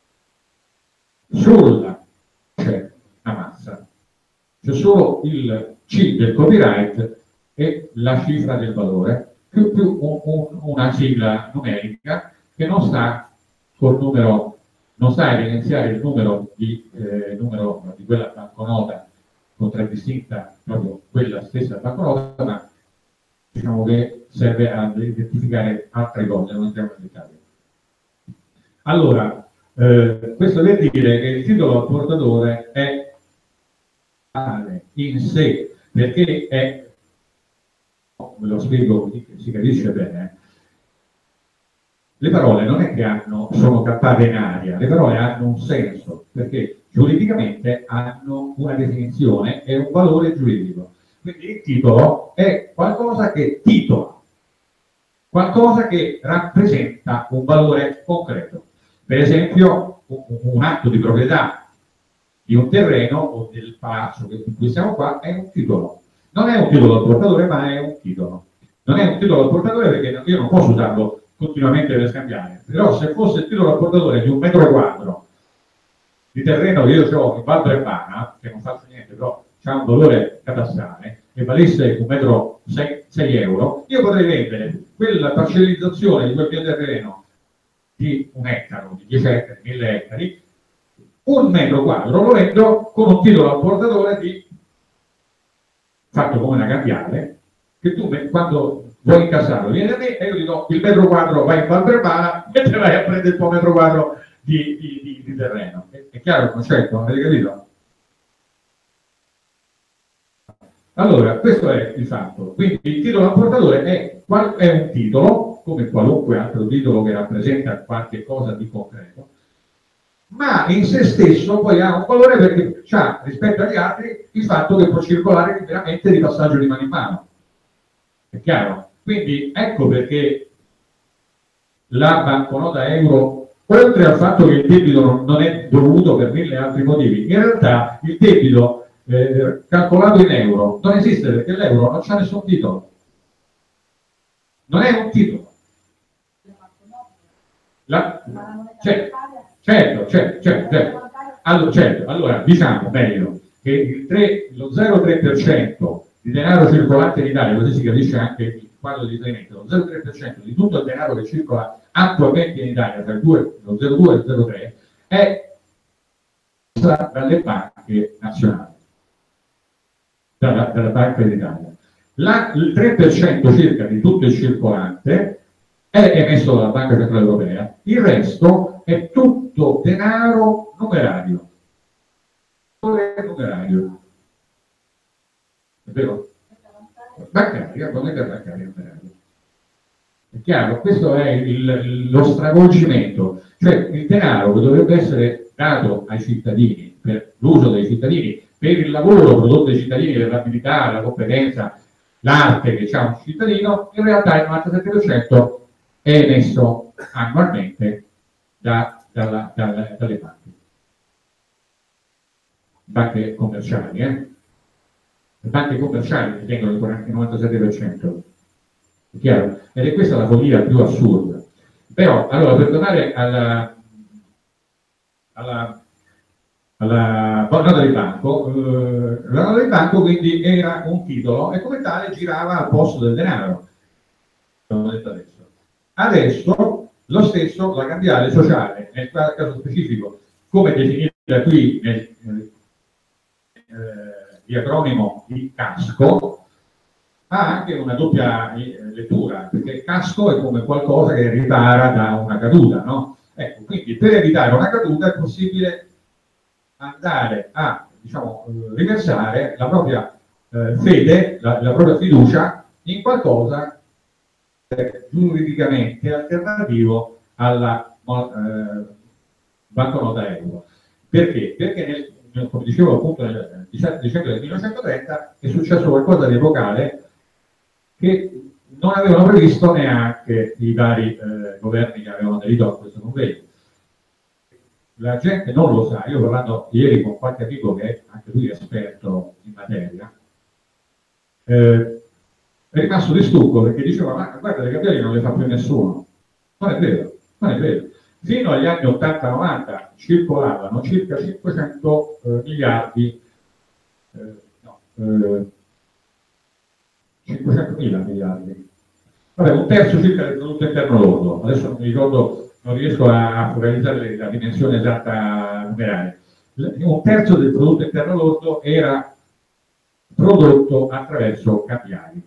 Sulla c'è la massa, c'è solo il C del copyright e la cifra del valore, più, più un, un, una sigla numerica che non sta col numero, non sta a evidenziare il numero di, eh, numero di quella banconota contraddistinta proprio quella stessa banconota, ma diciamo che serve a identificare altre cose, non entriamo in dettaglio. Allora, eh, questo per dire che il titolo al portatore è in sé, perché è, ve lo spiego così che si capisce bene, le parole non è che hanno, sono cappate in aria, le parole hanno un senso, perché giuridicamente hanno una definizione e un valore giuridico. Quindi il titolo è qualcosa che titola, qualcosa che rappresenta un valore concreto. Per esempio, un, un atto di proprietà di un terreno o del palazzo in cui siamo qua è un titolo. Non è un titolo al portatore, ma è un titolo. Non è un titolo al portatore perché io non posso usarlo continuamente per scambiare. Però se fosse il titolo al portatore di un metro quadro di terreno che io ho in Val Brembana, che non faccio niente, però ha un valore catastale, e valesse un metro sei euro, io potrei vendere quella parcellizzazione di quel mio terreno di un ettaro, di dieci ettari, mille ettari, un metro quadro lo vendo con un titolo al portatore di, fatto come una cambiale, che tu quando vuoi incassarlo vieni da me e io ti do il metro quadro, vai in Val Brembana e te vai a prendere il tuo metro quadro di, di, di, di terreno. È, è chiaro il concetto? Avete capito? Allora, questo è il fatto. Quindi il titolo al portatore è, è un titolo, come qualunque altro titolo che rappresenta qualche cosa di concreto, ma in se stesso poi ha un valore perché ha rispetto agli altri il fatto che può circolare liberamente di passaggio di mano in mano. È chiaro? Quindi ecco perché la banconota euro, oltre al fatto che il debito non, non è dovuto per mille altri motivi, in realtà il debito eh, calcolato in euro non esiste perché l'euro non c'ha nessun titolo. Non è un titolo. La, certo, certo, certo, certo. Allora, certo, allora diciamo meglio che il tre, lo zero virgola tre per cento di denaro circolante in Italia, così si capisce anche il quadro di riferimento, lo zero virgola tre per cento di tutto il denaro che circola attualmente in Italia, tra il due, lo zero virgola due e il zero virgola tre, è dalle banche nazionali, dalla, dalla Banca d'Italia. La, il tre per cento circa di tutto il circolante è emesso dalla Banca Centrale Europea, il resto è tutto denaro numerario. numerario. È vero? Bancaria, moneta bancaria numeraria. È chiaro? Questo è il, lo stravolgimento, cioè il denaro che dovrebbe essere dato ai cittadini, per l'uso dei cittadini, per il lavoro prodotto dai cittadini, per l'abilità, la competenza, l'arte che ha un cittadino, in realtà il novantasette per cento è emesso annualmente da, dalla, dalla, dalle banche. Banche commerciali, eh? Le banche commerciali detengono il novantasette per cento. È chiaro? Ed è questa la follia più assurda. Però, allora, per tornare alla, alla, alla nota di banco, eh, la nota di banco quindi era un titolo e come tale girava al posto del denaro. L'ho detto adesso. Adesso lo stesso, la cambiale sociale, nel caso specifico, come definita qui nel, nel eh, di acronimo di casco, ha anche una doppia eh, lettura, perché casco è come qualcosa che ripara da una caduta, no? Ecco, quindi per evitare una caduta è possibile andare a, diciamo, riversare la propria eh, fede, la, la propria fiducia in qualcosa eh, giuridicamente alternativo alla eh, banconota euro. Perché? Perché nel, come dicevo appunto nel dicembre del millenovecentotrenta è successo qualcosa di epocale che non avevano previsto neanche i vari eh, governi che avevano aderito a questo convegno. La gente non lo sa, io parlando ieri con qualche amico che è anche lui esperto in materia, eh, è rimasto di stucco perché diceva ma guarda le cambiali non le fa più nessuno. Non è vero, non è vero. Fino agli anni ottanta novanta circolavano circa cinquecento eh, miliardi, eh, no, eh, cinquecentomila miliardi. Vabbè, un terzo circa del prodotto interno lordo. Adesso non mi ricordo, non riesco a focalizzare la dimensione esatta numerale. Un terzo del prodotto interno lordo era prodotto attraverso cambiali.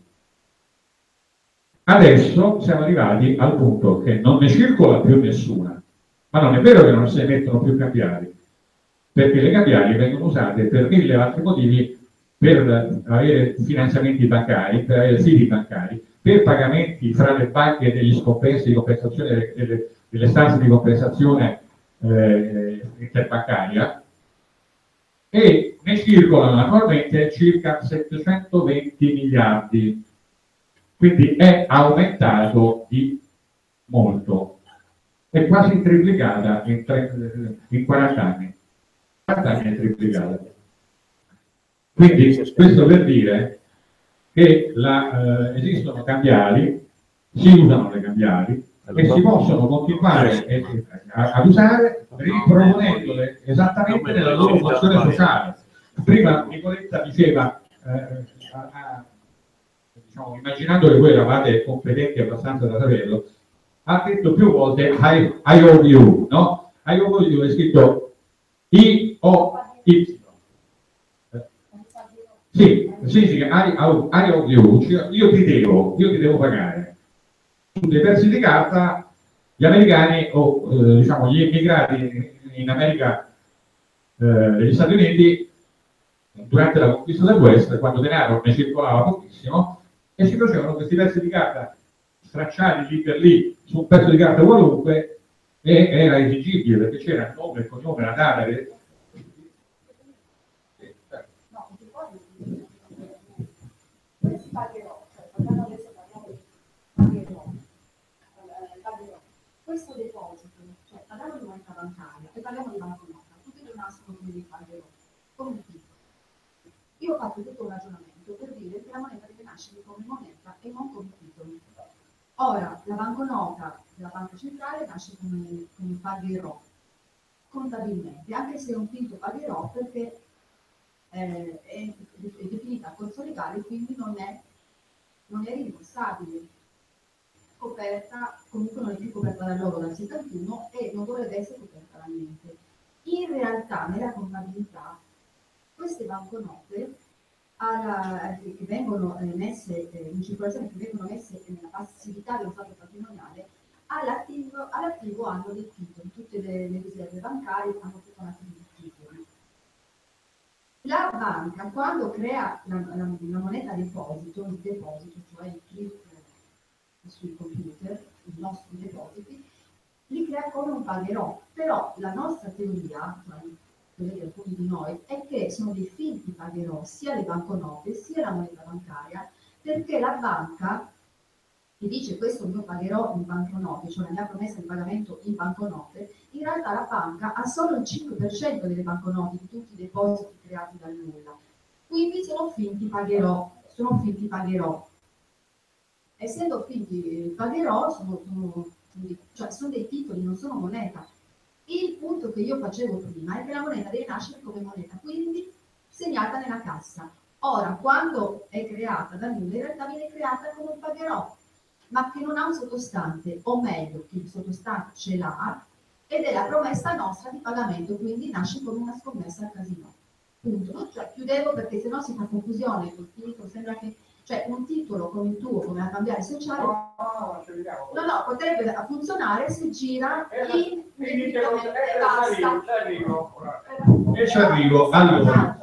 Adesso siamo arrivati al punto che non ne circola più nessuna, ma non è vero che non si emettono più cambiali, perché le cambiali vengono usate per mille altri motivi, per avere finanziamenti bancari, per avere fidi bancari, per pagamenti fra le banche degli scompensi di compensazione delle, delle, delle stanze di compensazione eh, interbancaria, e ne circolano attualmente circa settecentoventi miliardi. Quindi è aumentato di molto, è quasi triplicata in, tre, in quaranta anni. quaranta anni è triplicata. Quindi questo per dire che la, eh, esistono cambiali, si usano le cambiali e si possono continuare eh, a, ad usare riproponendole esattamente nella loro funzione sociale. Prima Nicoletta diceva eh, a, a, diciamo, immaginando che voi eravate competenti abbastanza da saperlo, ha detto più volte I, I O U, no? I O U è scritto I O Y. Sì, sì, sì, I O U, cioè io ti devo, io ti devo pagare. Su dei pezzi di carta, gli americani o eh, diciamo gli immigrati in America, eh, negli Stati Uniti, durante la conquista del West, quando denaro ne circolava pochissimo, e si facevano questi pezzi di carta stracciati lì per lì su un pezzo di carta qualunque e era esigibile perché c'era il nome, il cognome, la data. Che... come dei pagherò, come un titolo. Io ho fatto tutto un ragionamento per dire che la moneta deve nascere come moneta e non come titolo. Ora, la banconota della banca centrale nasce come, come pagherò, contabilmente, anche se è un finto pagherò perché eh, è, è definita a corso legale, quindi non è, non è rimborsabile, coperta, comunque non è più coperta dall'oro dal settantuno e non dovrebbe essere coperta da niente. In realtà, nella contabilità, queste banconote alla, che vengono eh, messe eh, in circolazione, che vengono messe nella passività dello stato patrimoniale, all'attivo, all'attivo hanno dei titoli, tutte le, le riserve bancarie hanno tutta una serie di titoli. La banca, quando crea la, la, la moneta deposito, il deposito, cioè il clip eh, sui computer, i nostri depositi, li crea come un pagherò, però la nostra teoria, cioè quella di alcuni di noi, è che sono dei finti pagherò sia le banconote sia la moneta bancaria, perché la banca che dice questo mio pagherò in banconote, cioè la mia promessa di pagamento in banconote, in realtà la banca ha solo il cinque per cento delle banconote di tutti i depositi creati dal nulla. Quindi sono finti pagherò, sono finti pagherò. Essendo finti pagherò, sono, sono, cioè sono dei titoli, non sono moneta. Il punto che io facevo prima è che la moneta deve nascere come moneta, quindi segnata nella cassa. Ora, quando è creata da nulla, in realtà viene creata come un pagherò, ma che non ha un sottostante, o meglio, che il sottostante ce l'ha, ed è la promessa nostra di pagamento, quindi nasce come una scommessa al casino. Punto. Cioè, chiudevo perché sennò si fa confusione col titolo, sembra che, cioè, un titolo come il tuo, come la cambiare sociale, no, no, no, potrebbe funzionare se gira in e basta. E ci arrivo, allora.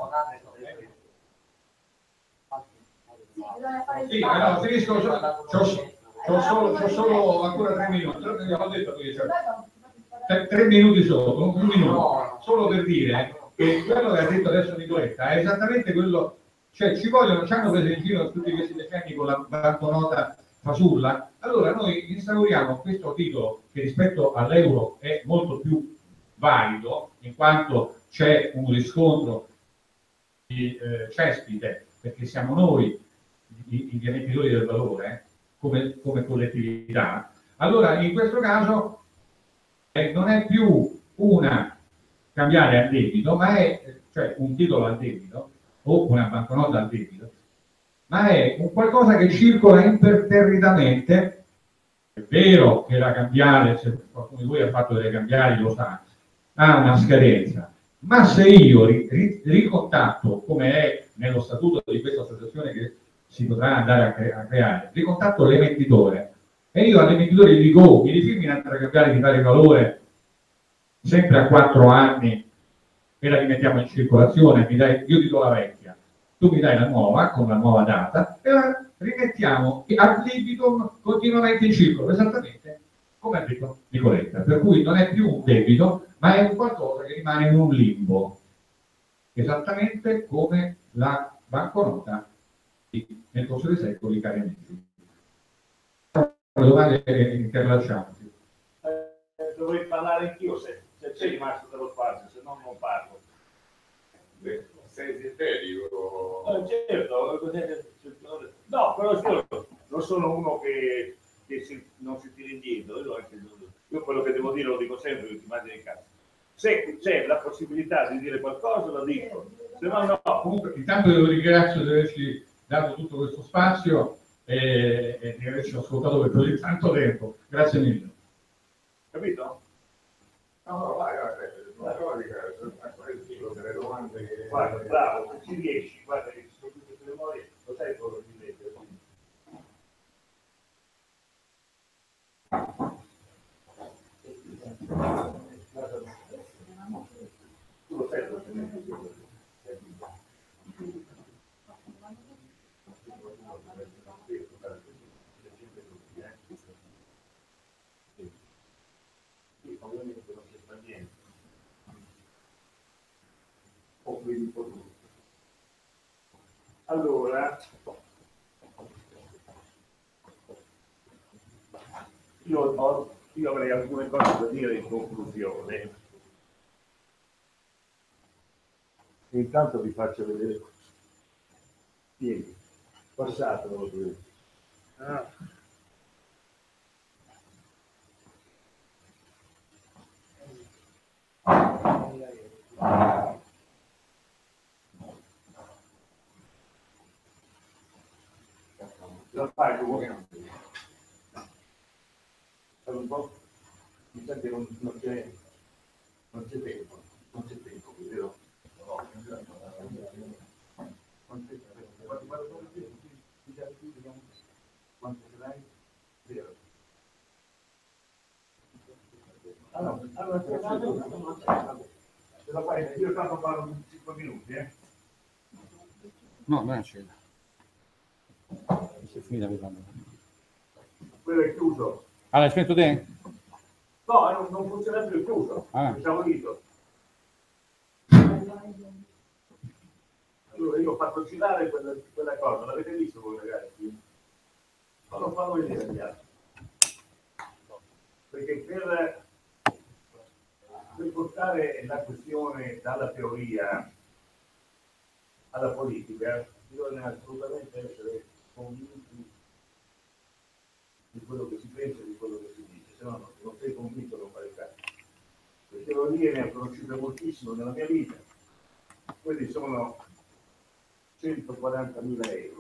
Sì, no, finisco, c'ho solo, c'ho solo ancora tre minuti, ho detto che c'è tre minuti solo, un minuto, solo per dire che quello che ha detto adesso Nicoletta è esattamente quello, cioè ci vogliono, ci hanno preso in giro tutti questi decenni con la banconota fasulla, allora noi instauriamo questo titolo che rispetto all'euro è molto più valido, in quanto c'è un riscontro di eh, cespite, perché siamo noi i, i emettitori del valore, eh, come, come collettività. Allora in questo caso eh, non è più una cambiare a debito, ma è cioè un titolo al debito o una banconota al debito, ma è un qualcosa che circola imperterritamente. È vero che la cambiale, se qualcuno di voi ha fatto delle cambiali lo sa, ha una scadenza, ma se io ri, ri, ricontatto, come è nello statuto di questa associazione che si potrà andare a, cre a creare, ricontatto l'emettitore e io all'emettitore gli dico, oh, mi rifirmi un'altra cambiale di pari valore sempre a quattro anni e la rimettiamo in circolazione, mi dai, io ti do la vecchia, tu mi dai la nuova con la nuova data e la rimettiamo ad libitum continuamente in circolo, esattamente come ha detto Nicoletta, per cui non è più un debito ma è un qualcosa che rimane in un limbo, esattamente come la banconota nel corso dei secoli, cari amici. Domande interlaccianti. Eh, dovrei parlare anch'io se, se c'è rimasto dello spazio, se no non parlo. Sei sintetico? Eh, certo, no, però io non sono uno che, che si, non si tira indietro, io, anche, io quello che devo dire lo dico sempre, che ti mandi in casa. Se c'è la possibilità di dire qualcosa lo dico, se no no. Comunque intanto io ringrazio di averci dato tutto questo spazio e, e di averci ascoltato per così tanto tempo. Grazie mille. Capito? No, no, vai, vai, vai, delle domande che... Guarda, bravo, se ci riesci, guarda che ci sono tutte le memorie, lo sai cosa di leggere. Tu lo sai cosa di leggere. Allora, io, ho, io avrei alcune cose da dire in conclusione. Intanto vi faccio vedere questo. Vieni, passatelo. Ah. La fai come non un po'? Mi sa che non, non c'è non c'è tempo, non c'è tempo, vero? No, non c'è tempo. Quanto ce l'hai? Zero. Allora, allora se la fai, io tanto parlo cinque minuti, eh? No, non è cena. Si è finita vedendo. Quello è chiuso. Ah, l'hai spento te? No, non, non funziona più, è chiuso. Ah. Siamo lì. Allora io ho fatto girare quella, quella cosa, l'avete visto voi ragazzi? Ma non fanno vedere gli altri. Perché per, per portare la questione dalla teoria alla politica bisogna assolutamente essere convinti di quello che si pensa e di quello che si dice, se no non, non sei convinto non fare caso. Le teorie ne ho conosciute moltissimo nella mia vita, quelli sono centoquarantamila euro.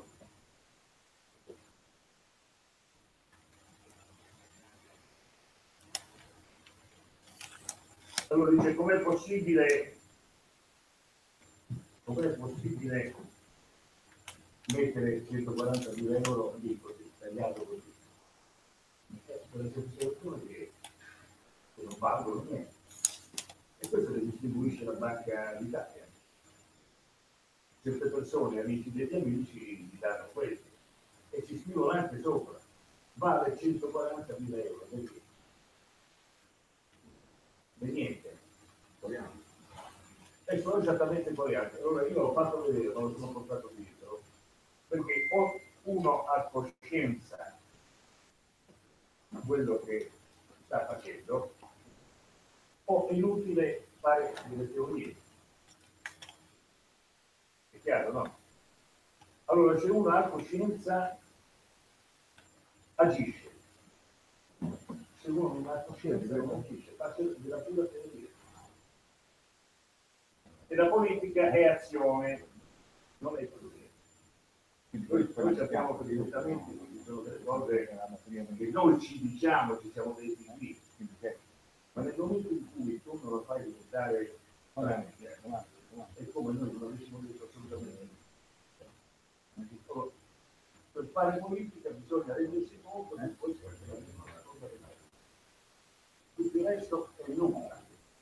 Allora dice com'è possibile com'è possibile mettere centoquarantamila euro lì così, tagliato così? Per le persone che, che non valgono niente. E questo le distribuisce la Banca d'Italia. Certe persone, amici degli amici, gli danno questo e ci scrivono anche sopra. Vale centoquarantamila euro. Perché? E niente. Proviamo. E sono esattamente coreani. Allora io l'ho fatto vedere, non lo sono portato dietro, perché o uno ha coscienza di quello che sta facendo, o è inutile fare delle teorie. È chiaro, no? Allora, se uno ha coscienza, agisce. Se uno non ha coscienza, non agisce, fa della pura teoria. E la politica è azione, non è teoria. Noi, noi sappiamo perfettamente che ci sono delle cose che noi ci diciamo, ci siamo detti qui, ma nel momento in cui tu non lo fai diventare pratica, è come noi non avessimo detto assolutamente. Per fare politica bisogna rendersi conto che poi si fa una cosa che tutto il resto è nulla.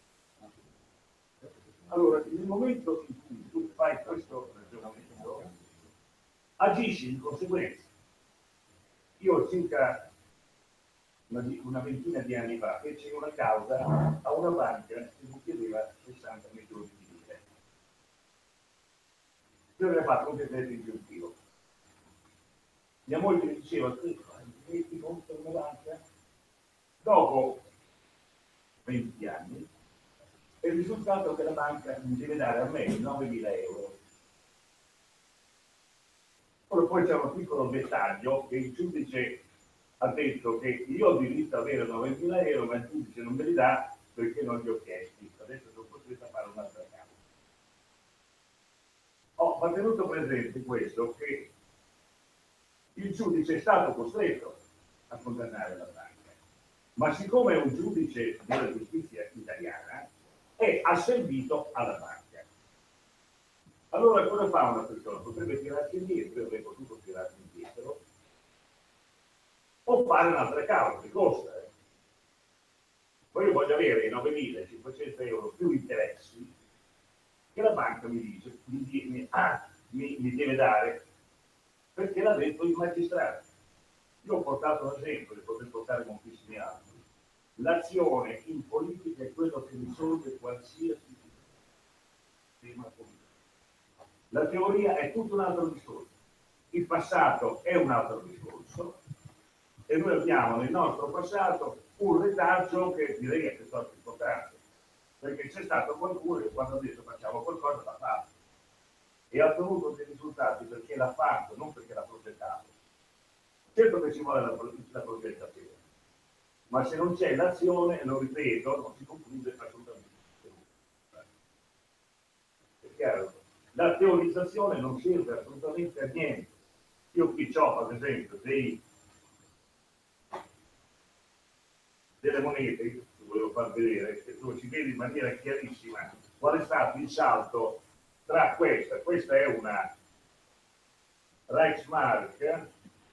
Allora, nel momento in cui tu fai questo ragionamento, agisci di conseguenza. Io circa una, una ventina di anni fa feci una causa a una banca che mi chiedeva sessanta milioni di lire. Io avevo fatto un decreto ingiuntivo. Mia moglie mi diceva, metti contro una banca. Dopo venti anni, è il risultato che la banca mi deve dare a me novemila euro. Ora poi c'è un piccolo dettaglio che il giudice ha detto che io ho diritto ad avere novemila euro, ma il giudice non me li dà perché non li ho chiesti. Adesso sono costretto a fare un'altra causa. Ho ma tenuto presente questo, che il giudice è stato costretto a condannare la banca, ma siccome è un giudice della giustizia italiana, è asservito alla banca. Allora cosa fa una persona? Potrebbe tirarsi indietro, avrei potuto tirarsi indietro, o fare un'altra causa, che costa. Eh? Poi io voglio avere i novemilacinquecento euro più interessi che la banca mi dice, mi, mi, ah, mi, mi deve dare, perché l'ha detto il magistrato. Io ho portato un esempio, ne potrei portare moltissimi altri. L'azione in politica è quello che risolve qualsiasi tema politico. La teoria è tutto un altro discorso. Il passato è un altro discorso e noi abbiamo nel nostro passato un retaggio che direi è piuttosto importante, perché c'è stato qualcuno che quando ha detto facciamo qualcosa l'ha fatto. e ha ottenuto dei risultati perché l'ha fatto, non perché l'ha progettato. Certo che ci vuole la, la progettazione, ma se non c'è l'azione, lo ripeto, non si conclude assolutamente. È chiaro? La teorizzazione non serve assolutamente a niente. Io qui ho, ad esempio, dei, delle monete, che volevo far vedere, dove si vede in maniera chiarissima qual è stato il salto tra questa, questa è una Reichsmark,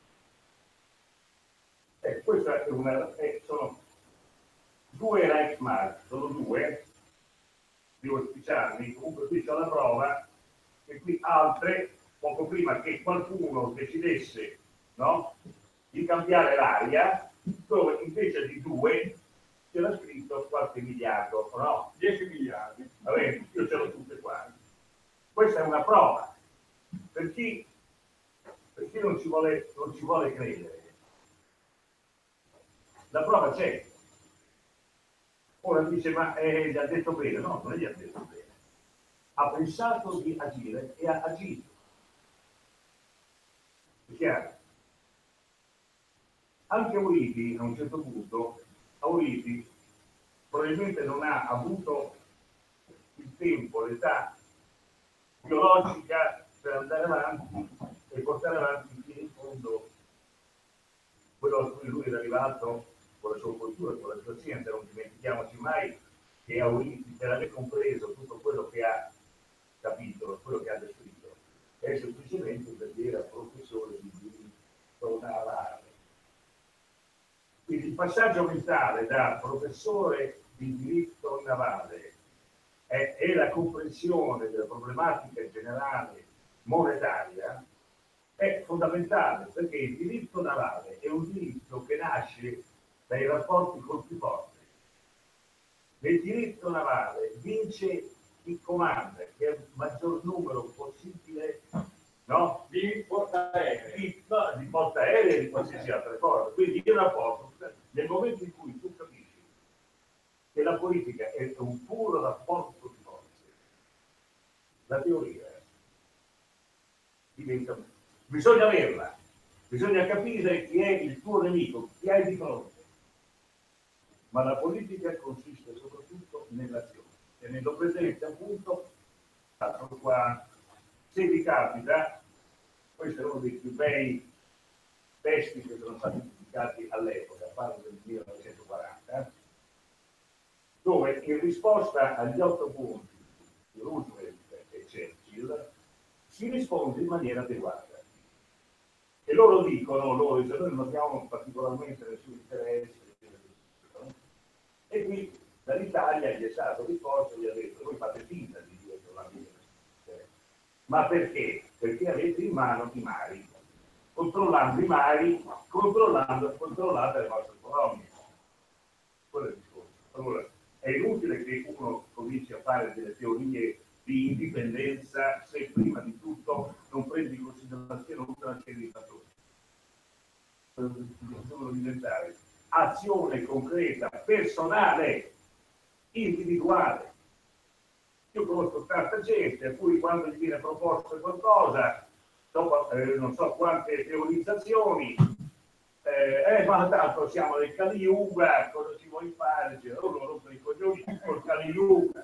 e questa è una, eh, sono due Reichsmark, sono due, devo ufficiarmi, comunque qui c'è la prova, e qui altre, poco prima che qualcuno decidesse, no, di cambiare l'aria, dove invece di due c'era scritto qualche miliardo, no? dieci miliardi. Va bene, io ce l'ho tutte qua. Questa è una prova, per chi, per chi non, ci vuole, non ci vuole credere. La prova c'è. Ora dice, ma eh, gli ha detto bene. No, non gli ha detto bene. Ha pensato di agire e ha agito. È chiaro? Anche Auriti, a un certo punto, Auriti probabilmente non ha avuto il tempo, l'età biologica per andare avanti e portare avanti fino in fondo quello a cui lui era arrivato con la sua cultura, con la sua scienza. Non dimentichiamoci mai che Auriti, per aver compreso tutto quello che ha capito, quello che ha descritto, è semplicemente perché era professore di diritto navale. Quindi il passaggio mentale da professore di diritto navale è, è la comprensione della problematica generale monetaria, è fondamentale, perché il diritto navale è un diritto che nasce dai rapporti col più forte. Nel diritto navale vince chi comanda, che è il maggior numero possibile, no? Di portaerei. Di, no, di portaerei e di qualsiasi altra cosa. Quindi il rapporto, nel momento in cui tu capisci che la politica è un puro rapporto di forze, la teoria diventa. Bisogna averla, bisogna capire chi è il tuo nemico, chi hai di fronte. Ma la politica consiste soprattutto nell'azione, e nello presente appunto, qua, se vi capita, questo è uno dei più bei testi che sono stati pubblicati all'epoca, parlo del millenovecentoquaranta, dove in risposta agli otto punti di Roosevelt e Churchill si risponde in maniera adeguata. E loro dicono, loro dicono, noi non abbiamo particolarmente nessun interesse, e qui dall'Italia gli è stato risposto e gli ha detto, voi fate finta di dire che non avete nessun interesse. Ma perché? Perché avete in mano i mari. Controllando i mari, controllando, controllate le vostre colonie. Quello è il discorso. Allora, è inutile che uno cominci a fare delle teorie di indipendenza se prima di tutto non prendi in considerazione tutta una serie di fattori. Devono diventare azione concreta, personale, individuale. Io conosco tanta gente a cui quando gli viene proposto qualcosa, dopo eh, non so quante teorizzazioni, eh, eh, ma tanto siamo nel Kali Yuga, cosa ci vuoi fare? Cioè, loro rompono i coglioni col Kali Yuga.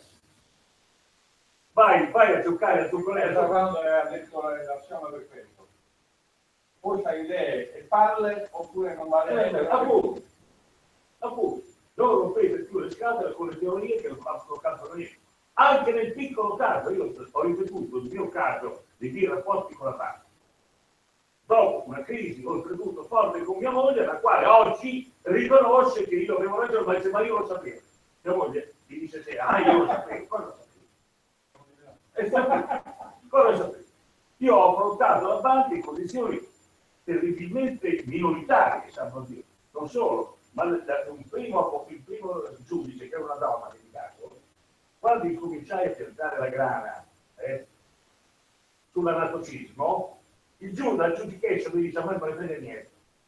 Vai, vai a giocare a tuo collega. Quando ha detto lasciamo per questo. Poi fai idee e parle oppure non vale Eh, appunto, appunto, loro rompete più le scatole con le teorie che non fanno caso niente. Anche nel piccolo caso, io ho ripetuto il mio caso dei miei rapporti con la banca. Dopo una crisi, oltretutto forte con mia moglie, la quale oggi riconosce che io avevo ragione, ma dice, ma io lo sapevo. Mia moglie mi dice, sì, ah, io lo sapevo, cosa lo sapevo? E sapevo, cosa lo sapevo? Io ho affrontato la banca in condizioni terribilmente minoritarie, sanno dire. Non solo, ma un primo, il primo giudice, che era una donna, mi caso, quando incominciai a piantare la grana eh, sull'anatocismo, il giudice al giudication mi dice, a me non me ne frega niente.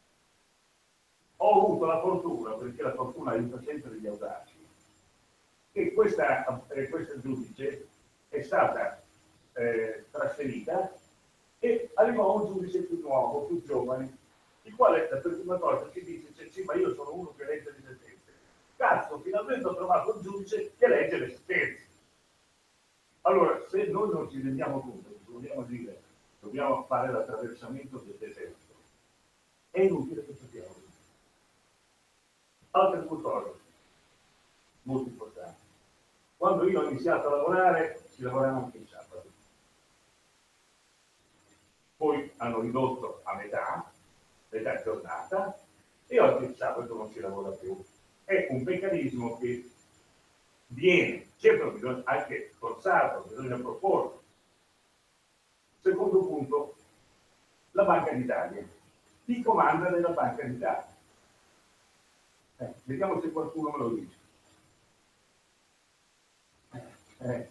Ho avuto la fortuna, perché la fortuna aiuta sempre degli audaci, che questa, eh, questa giudice è stata eh, trasferita e arrivò un giudice più nuovo, più giovane, il quale per prima cosa ci dice, cioè, sì, ma io sono uno che legge le sentenze. Cazzo, finalmente ho trovato un giudice che legge le sentenze. Allora, se noi non ci rendiamo conto, dobbiamo dire, dobbiamo fare l'attraversamento del deserto, è inutile che facciamo. Altre due cose molto importanti. Quando io ho iniziato a lavorare, si lavorava anche il sabato. Poi hanno ridotto a metà, metà giornata, e oggi il sabato non si lavora più. È un meccanismo che viene, certo bisogna anche forzato, bisogna proporlo. Secondo punto, la Banca d'Italia. Chi comanda nella Banca d'Italia? Eh, vediamo se qualcuno me lo dice. Eh.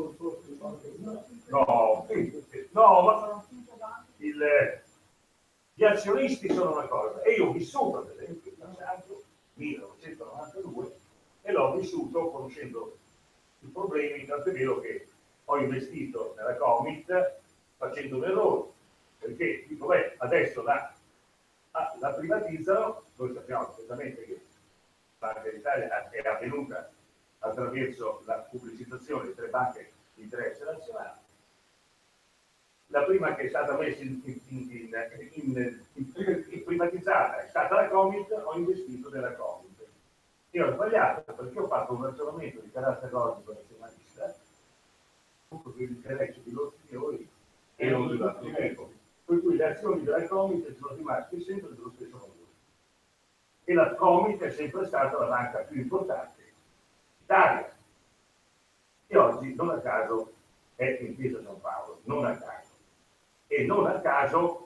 No, no, ma il, gli azionisti sono una cosa, e io ho vissuto ad esempio il passaggio millenovecentonovantadue e l'ho vissuto conoscendo i problemi, tanto è vero che ho investito nella Comit facendo un errore, perché dico, beh, adesso la, la privatizzano, noi sappiamo perfettamente che la Banca d'Italia è avvenuta attraverso la pubblicizzazione di tre banche di interesse nazionale. La prima che è stata messa in, in, in, in, in, in privatizzata è stata la Comit, ho investito nella Comit. E ho sbagliato perché ho fatto un ragionamento di carattere logico nazionalista, tutto per l'interesse di loro signori e non di altro tipo. Per cui le azioni della Comit sono rimaste sempre dello stesso modo. E la Comit è sempre stata la banca più importante d'Italia. E oggi, non a caso, è in Intesa San Paolo, non a caso. E non a caso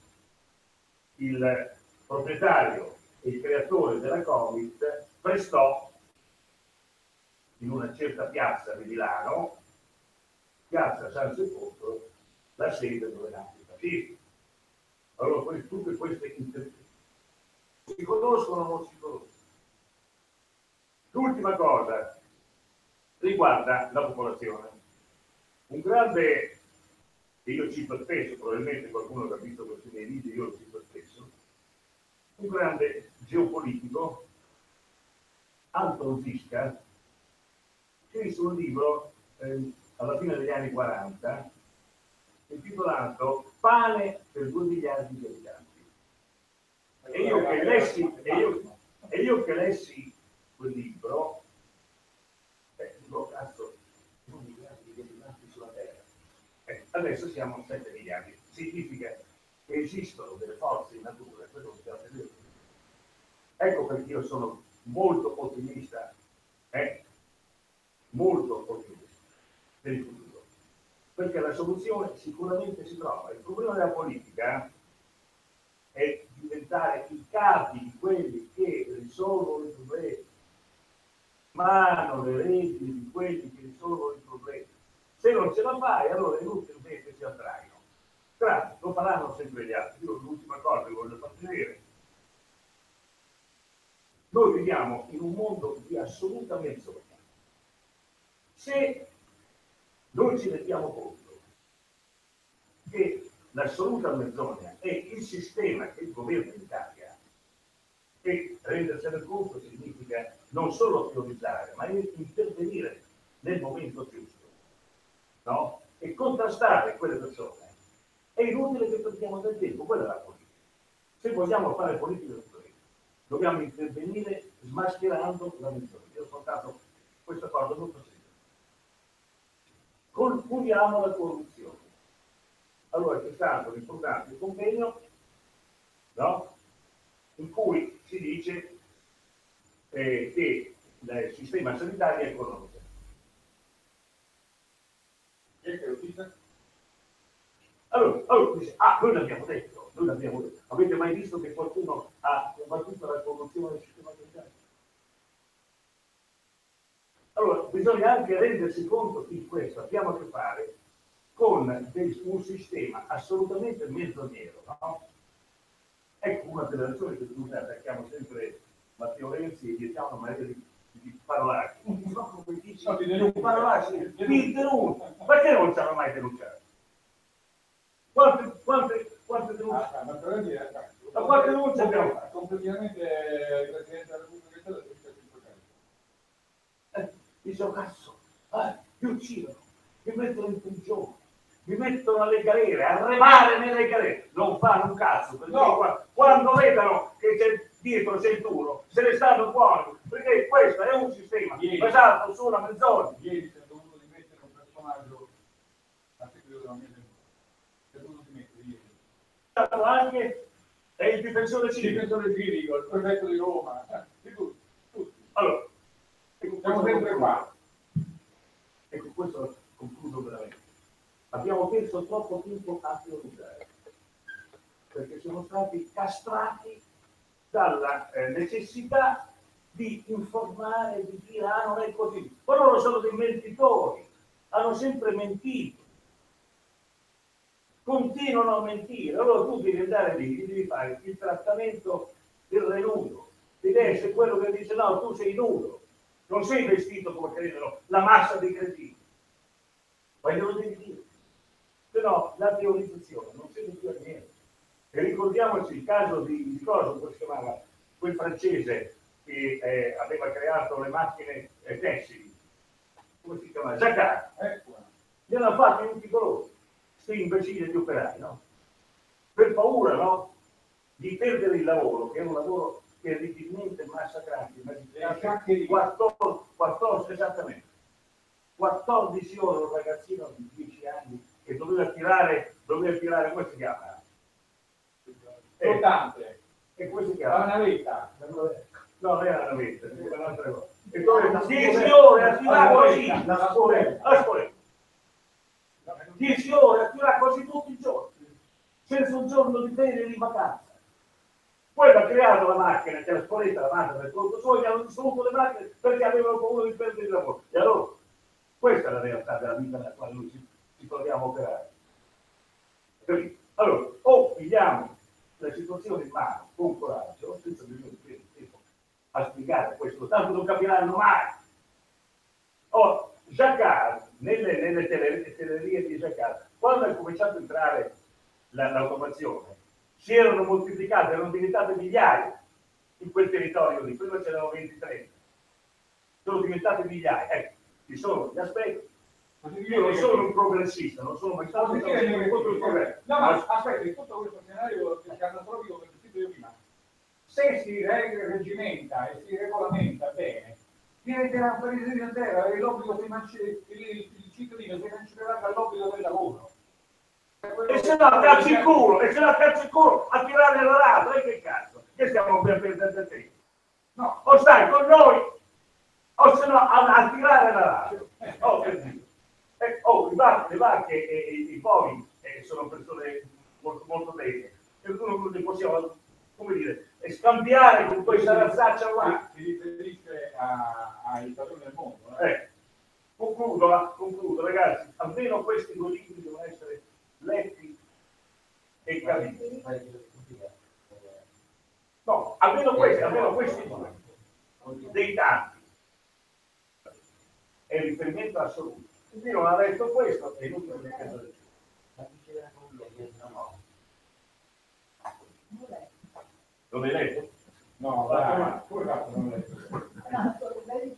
il proprietario e il creatore della Comit prestò in una certa piazza di Milano, piazza San Sepolcro, la sede dove nasce il fascismo. Allora, tutte queste interviste si conoscono o non si conoscono. L'ultima cosa riguarda la popolazione. Un grande, che io cito spesso, probabilmente qualcuno che ha visto questi miei video, io lo cito spesso, un grande geopolitico, Anton Ziska, scrisse un libro eh, alla fine degli anni quaranta, intitolato Pane per due miliardi di abitanti. E io che lessi, e io, e io che lessi quel libro, eh, dico, cazzo, due miliardi di abitanti sulla Terra. Eh, adesso siamo a sette miliardi. Significa che esistono delle forze in natura, questo lo stiamo vedendo. Ecco perché io sono molto ottimista, eh? molto ottimista per il futuro. Perché la soluzione sicuramente si trova. Il problema della politica è diventare i capi di quelli che risolvono i problemi, mano le redini di quelli che risolvono i problemi. Se non ce la fai, allora è inutile che si attraiano. Grazie, lo faranno sempre gli altri. Io l'ultima cosa che voglio far vedere. Noi viviamo in un mondo di assoluta menzogna. Se noi ci rendiamo conto che l'assoluta menzogna è il sistema che governa l'Italia, e rendersene conto significa non solo teorizzare, ma intervenire nel momento giusto, no? E contrastare quelle persone. È inutile che perdiamo del tempo, quella è la politica. Se vogliamo fare politica dobbiamo intervenire smascherando la menzogna. Io ho portato questa cosa molto semplice. Curiamo la corruzione. Allora c'è stato un importante convegno, no? In cui si dice eh, che il sistema sanitario è corrotto. Chi è che lo dice? Allora, allora dice, ah, noi l'abbiamo detto, noi l'abbiamo detto. Avete mai visto che qualcuno ha combattuto la corruzione del sistema sanitario? Allora, bisogna anche rendersi conto di questo. Abbiamo a che fare con un sistema assolutamente menzognero, no? Ecco una delle ragioni per cui attacchiamo sempre Matteo Renzi e gli diamo una maniera di, di parlare. Ma come dici No, ti Non denuncia. parlare, ti denuncia. Perché non ci hanno mai denunciato? Quante, quante, quante denunce? Ah, ma per dire, Ma quante denunce abbiamo fatto? completamente il Presidente della Repubblica Italiana è cinquecento. Eh, dicevo, cazzo, eh, mi uccidono, mi mettono in prigione, mi mettono alle galere, a remare nelle galere. Non fanno un cazzo, perché No. qua- quando vedono che c'è dietro centuro, se ne stanno fuori, perché questo è un sistema Ieri. basato su una menzogna. Ieri si è dovuto dimettere un personaggio a seguito della mia denuncia. Si è dovuto dimettere ieri. Anche è il difensore Il civico. difensore civico, il prefetto di Roma, eh, di tutti, tutti. Allora, e con Siamo questo sempre concludo. qua. E con questo concludo veramente. Abbiamo perso troppo tempo a teorizzare, perché siamo stati castrati dalla eh, necessità di informare, di dire ah non è così. Ma loro sono dei mentitori, hanno sempre mentito, continuano a mentire. Allora tu devi andare lì, gli devi fare il trattamento del renudo, devi essere quello che dice no, tu sei nudo, non sei vestito come credono la massa dei cretini, ma glielo devi dire. Se no la teorizzazione non serve più a niente. E ricordiamoci il caso di, di cosa, come si chiamava, quel francese che eh, aveva creato le macchine eh, tessili, come si chiama? Jacquard. Ecco. Gli hanno fatto tutti coloro, questi imbecilli di operai, no? Per paura, no? Di perdere il lavoro, che è un lavoro terribilmente massacrante, immaginate, quattordici, quattordici, esattamente, quattordici ore un ragazzino di dieci anni che doveva tirare, doveva tirare, come si chiama? Flottante. E come si La chiama? navetta. No, non era la navetta, era un'altra cosa. E dove dieci ore a tirare così, la spoletta, la spoletta. dieci ore a tirare così tutti i giorni, senza un giorno di ferie e di vacanza. Poi ha creato la macchina, che la spoletta, la macchina del conto suo, gli hanno distrutto le macchine perché avevano paura di perdere il lavoro. E allora, questa è la realtà della vita nella quale noi ci, ci troviamo a operare. Capito? Allora, o pigliamo la situazione in mano con coraggio, senza bisogno di prendere tempo a spiegare questo, tanto non capiranno mai. Oh, Jacquard, nelle, nelle tenerie di Jacquard, quando è cominciato a entrare la, l'automazione, si erano moltiplicate, erano diventate migliaia in quel territorio lì, prima c'erano venti trenta, sono diventate migliaia. Ecco, ci sono gli aspetti. Io non sono un progressista, non sono mai stato contro il progresso. No, ma aspetta, in tutto questo scenario catastrofico che ho descritto io prima, se si reggimenta e si regolamenta bene, diventerà un paese di terra e l'obbligo si manci- il, il cittadino si cancellerà dall'obbligo del lavoro. E se no cazzo il culo, e se no cazzo il culo a tirare la rata, e che cazzo? Che stiamo per perdere tempo? No, o stai con noi, o se no a, a tirare la rata. Oh, per Dio. Eh, oh, i vacche, le vacche e, e i poveri eh, sono persone molto, molto belle, per cui non li possiamo, come dire, scambiare con questa razzaccia qua. Si riferisce a- ai padroni del mondo. Eh? Eh, concludo, va, concludo, ragazzi, almeno questi due libri devono essere letti e capiti. No, almeno questi, almeno questi due, dei tanti. È il riferimento assoluto. Chi non ha letto questo è inutile che caso del non l'hai letto? No, dai, pure fatto non l'ho letto. Esatto,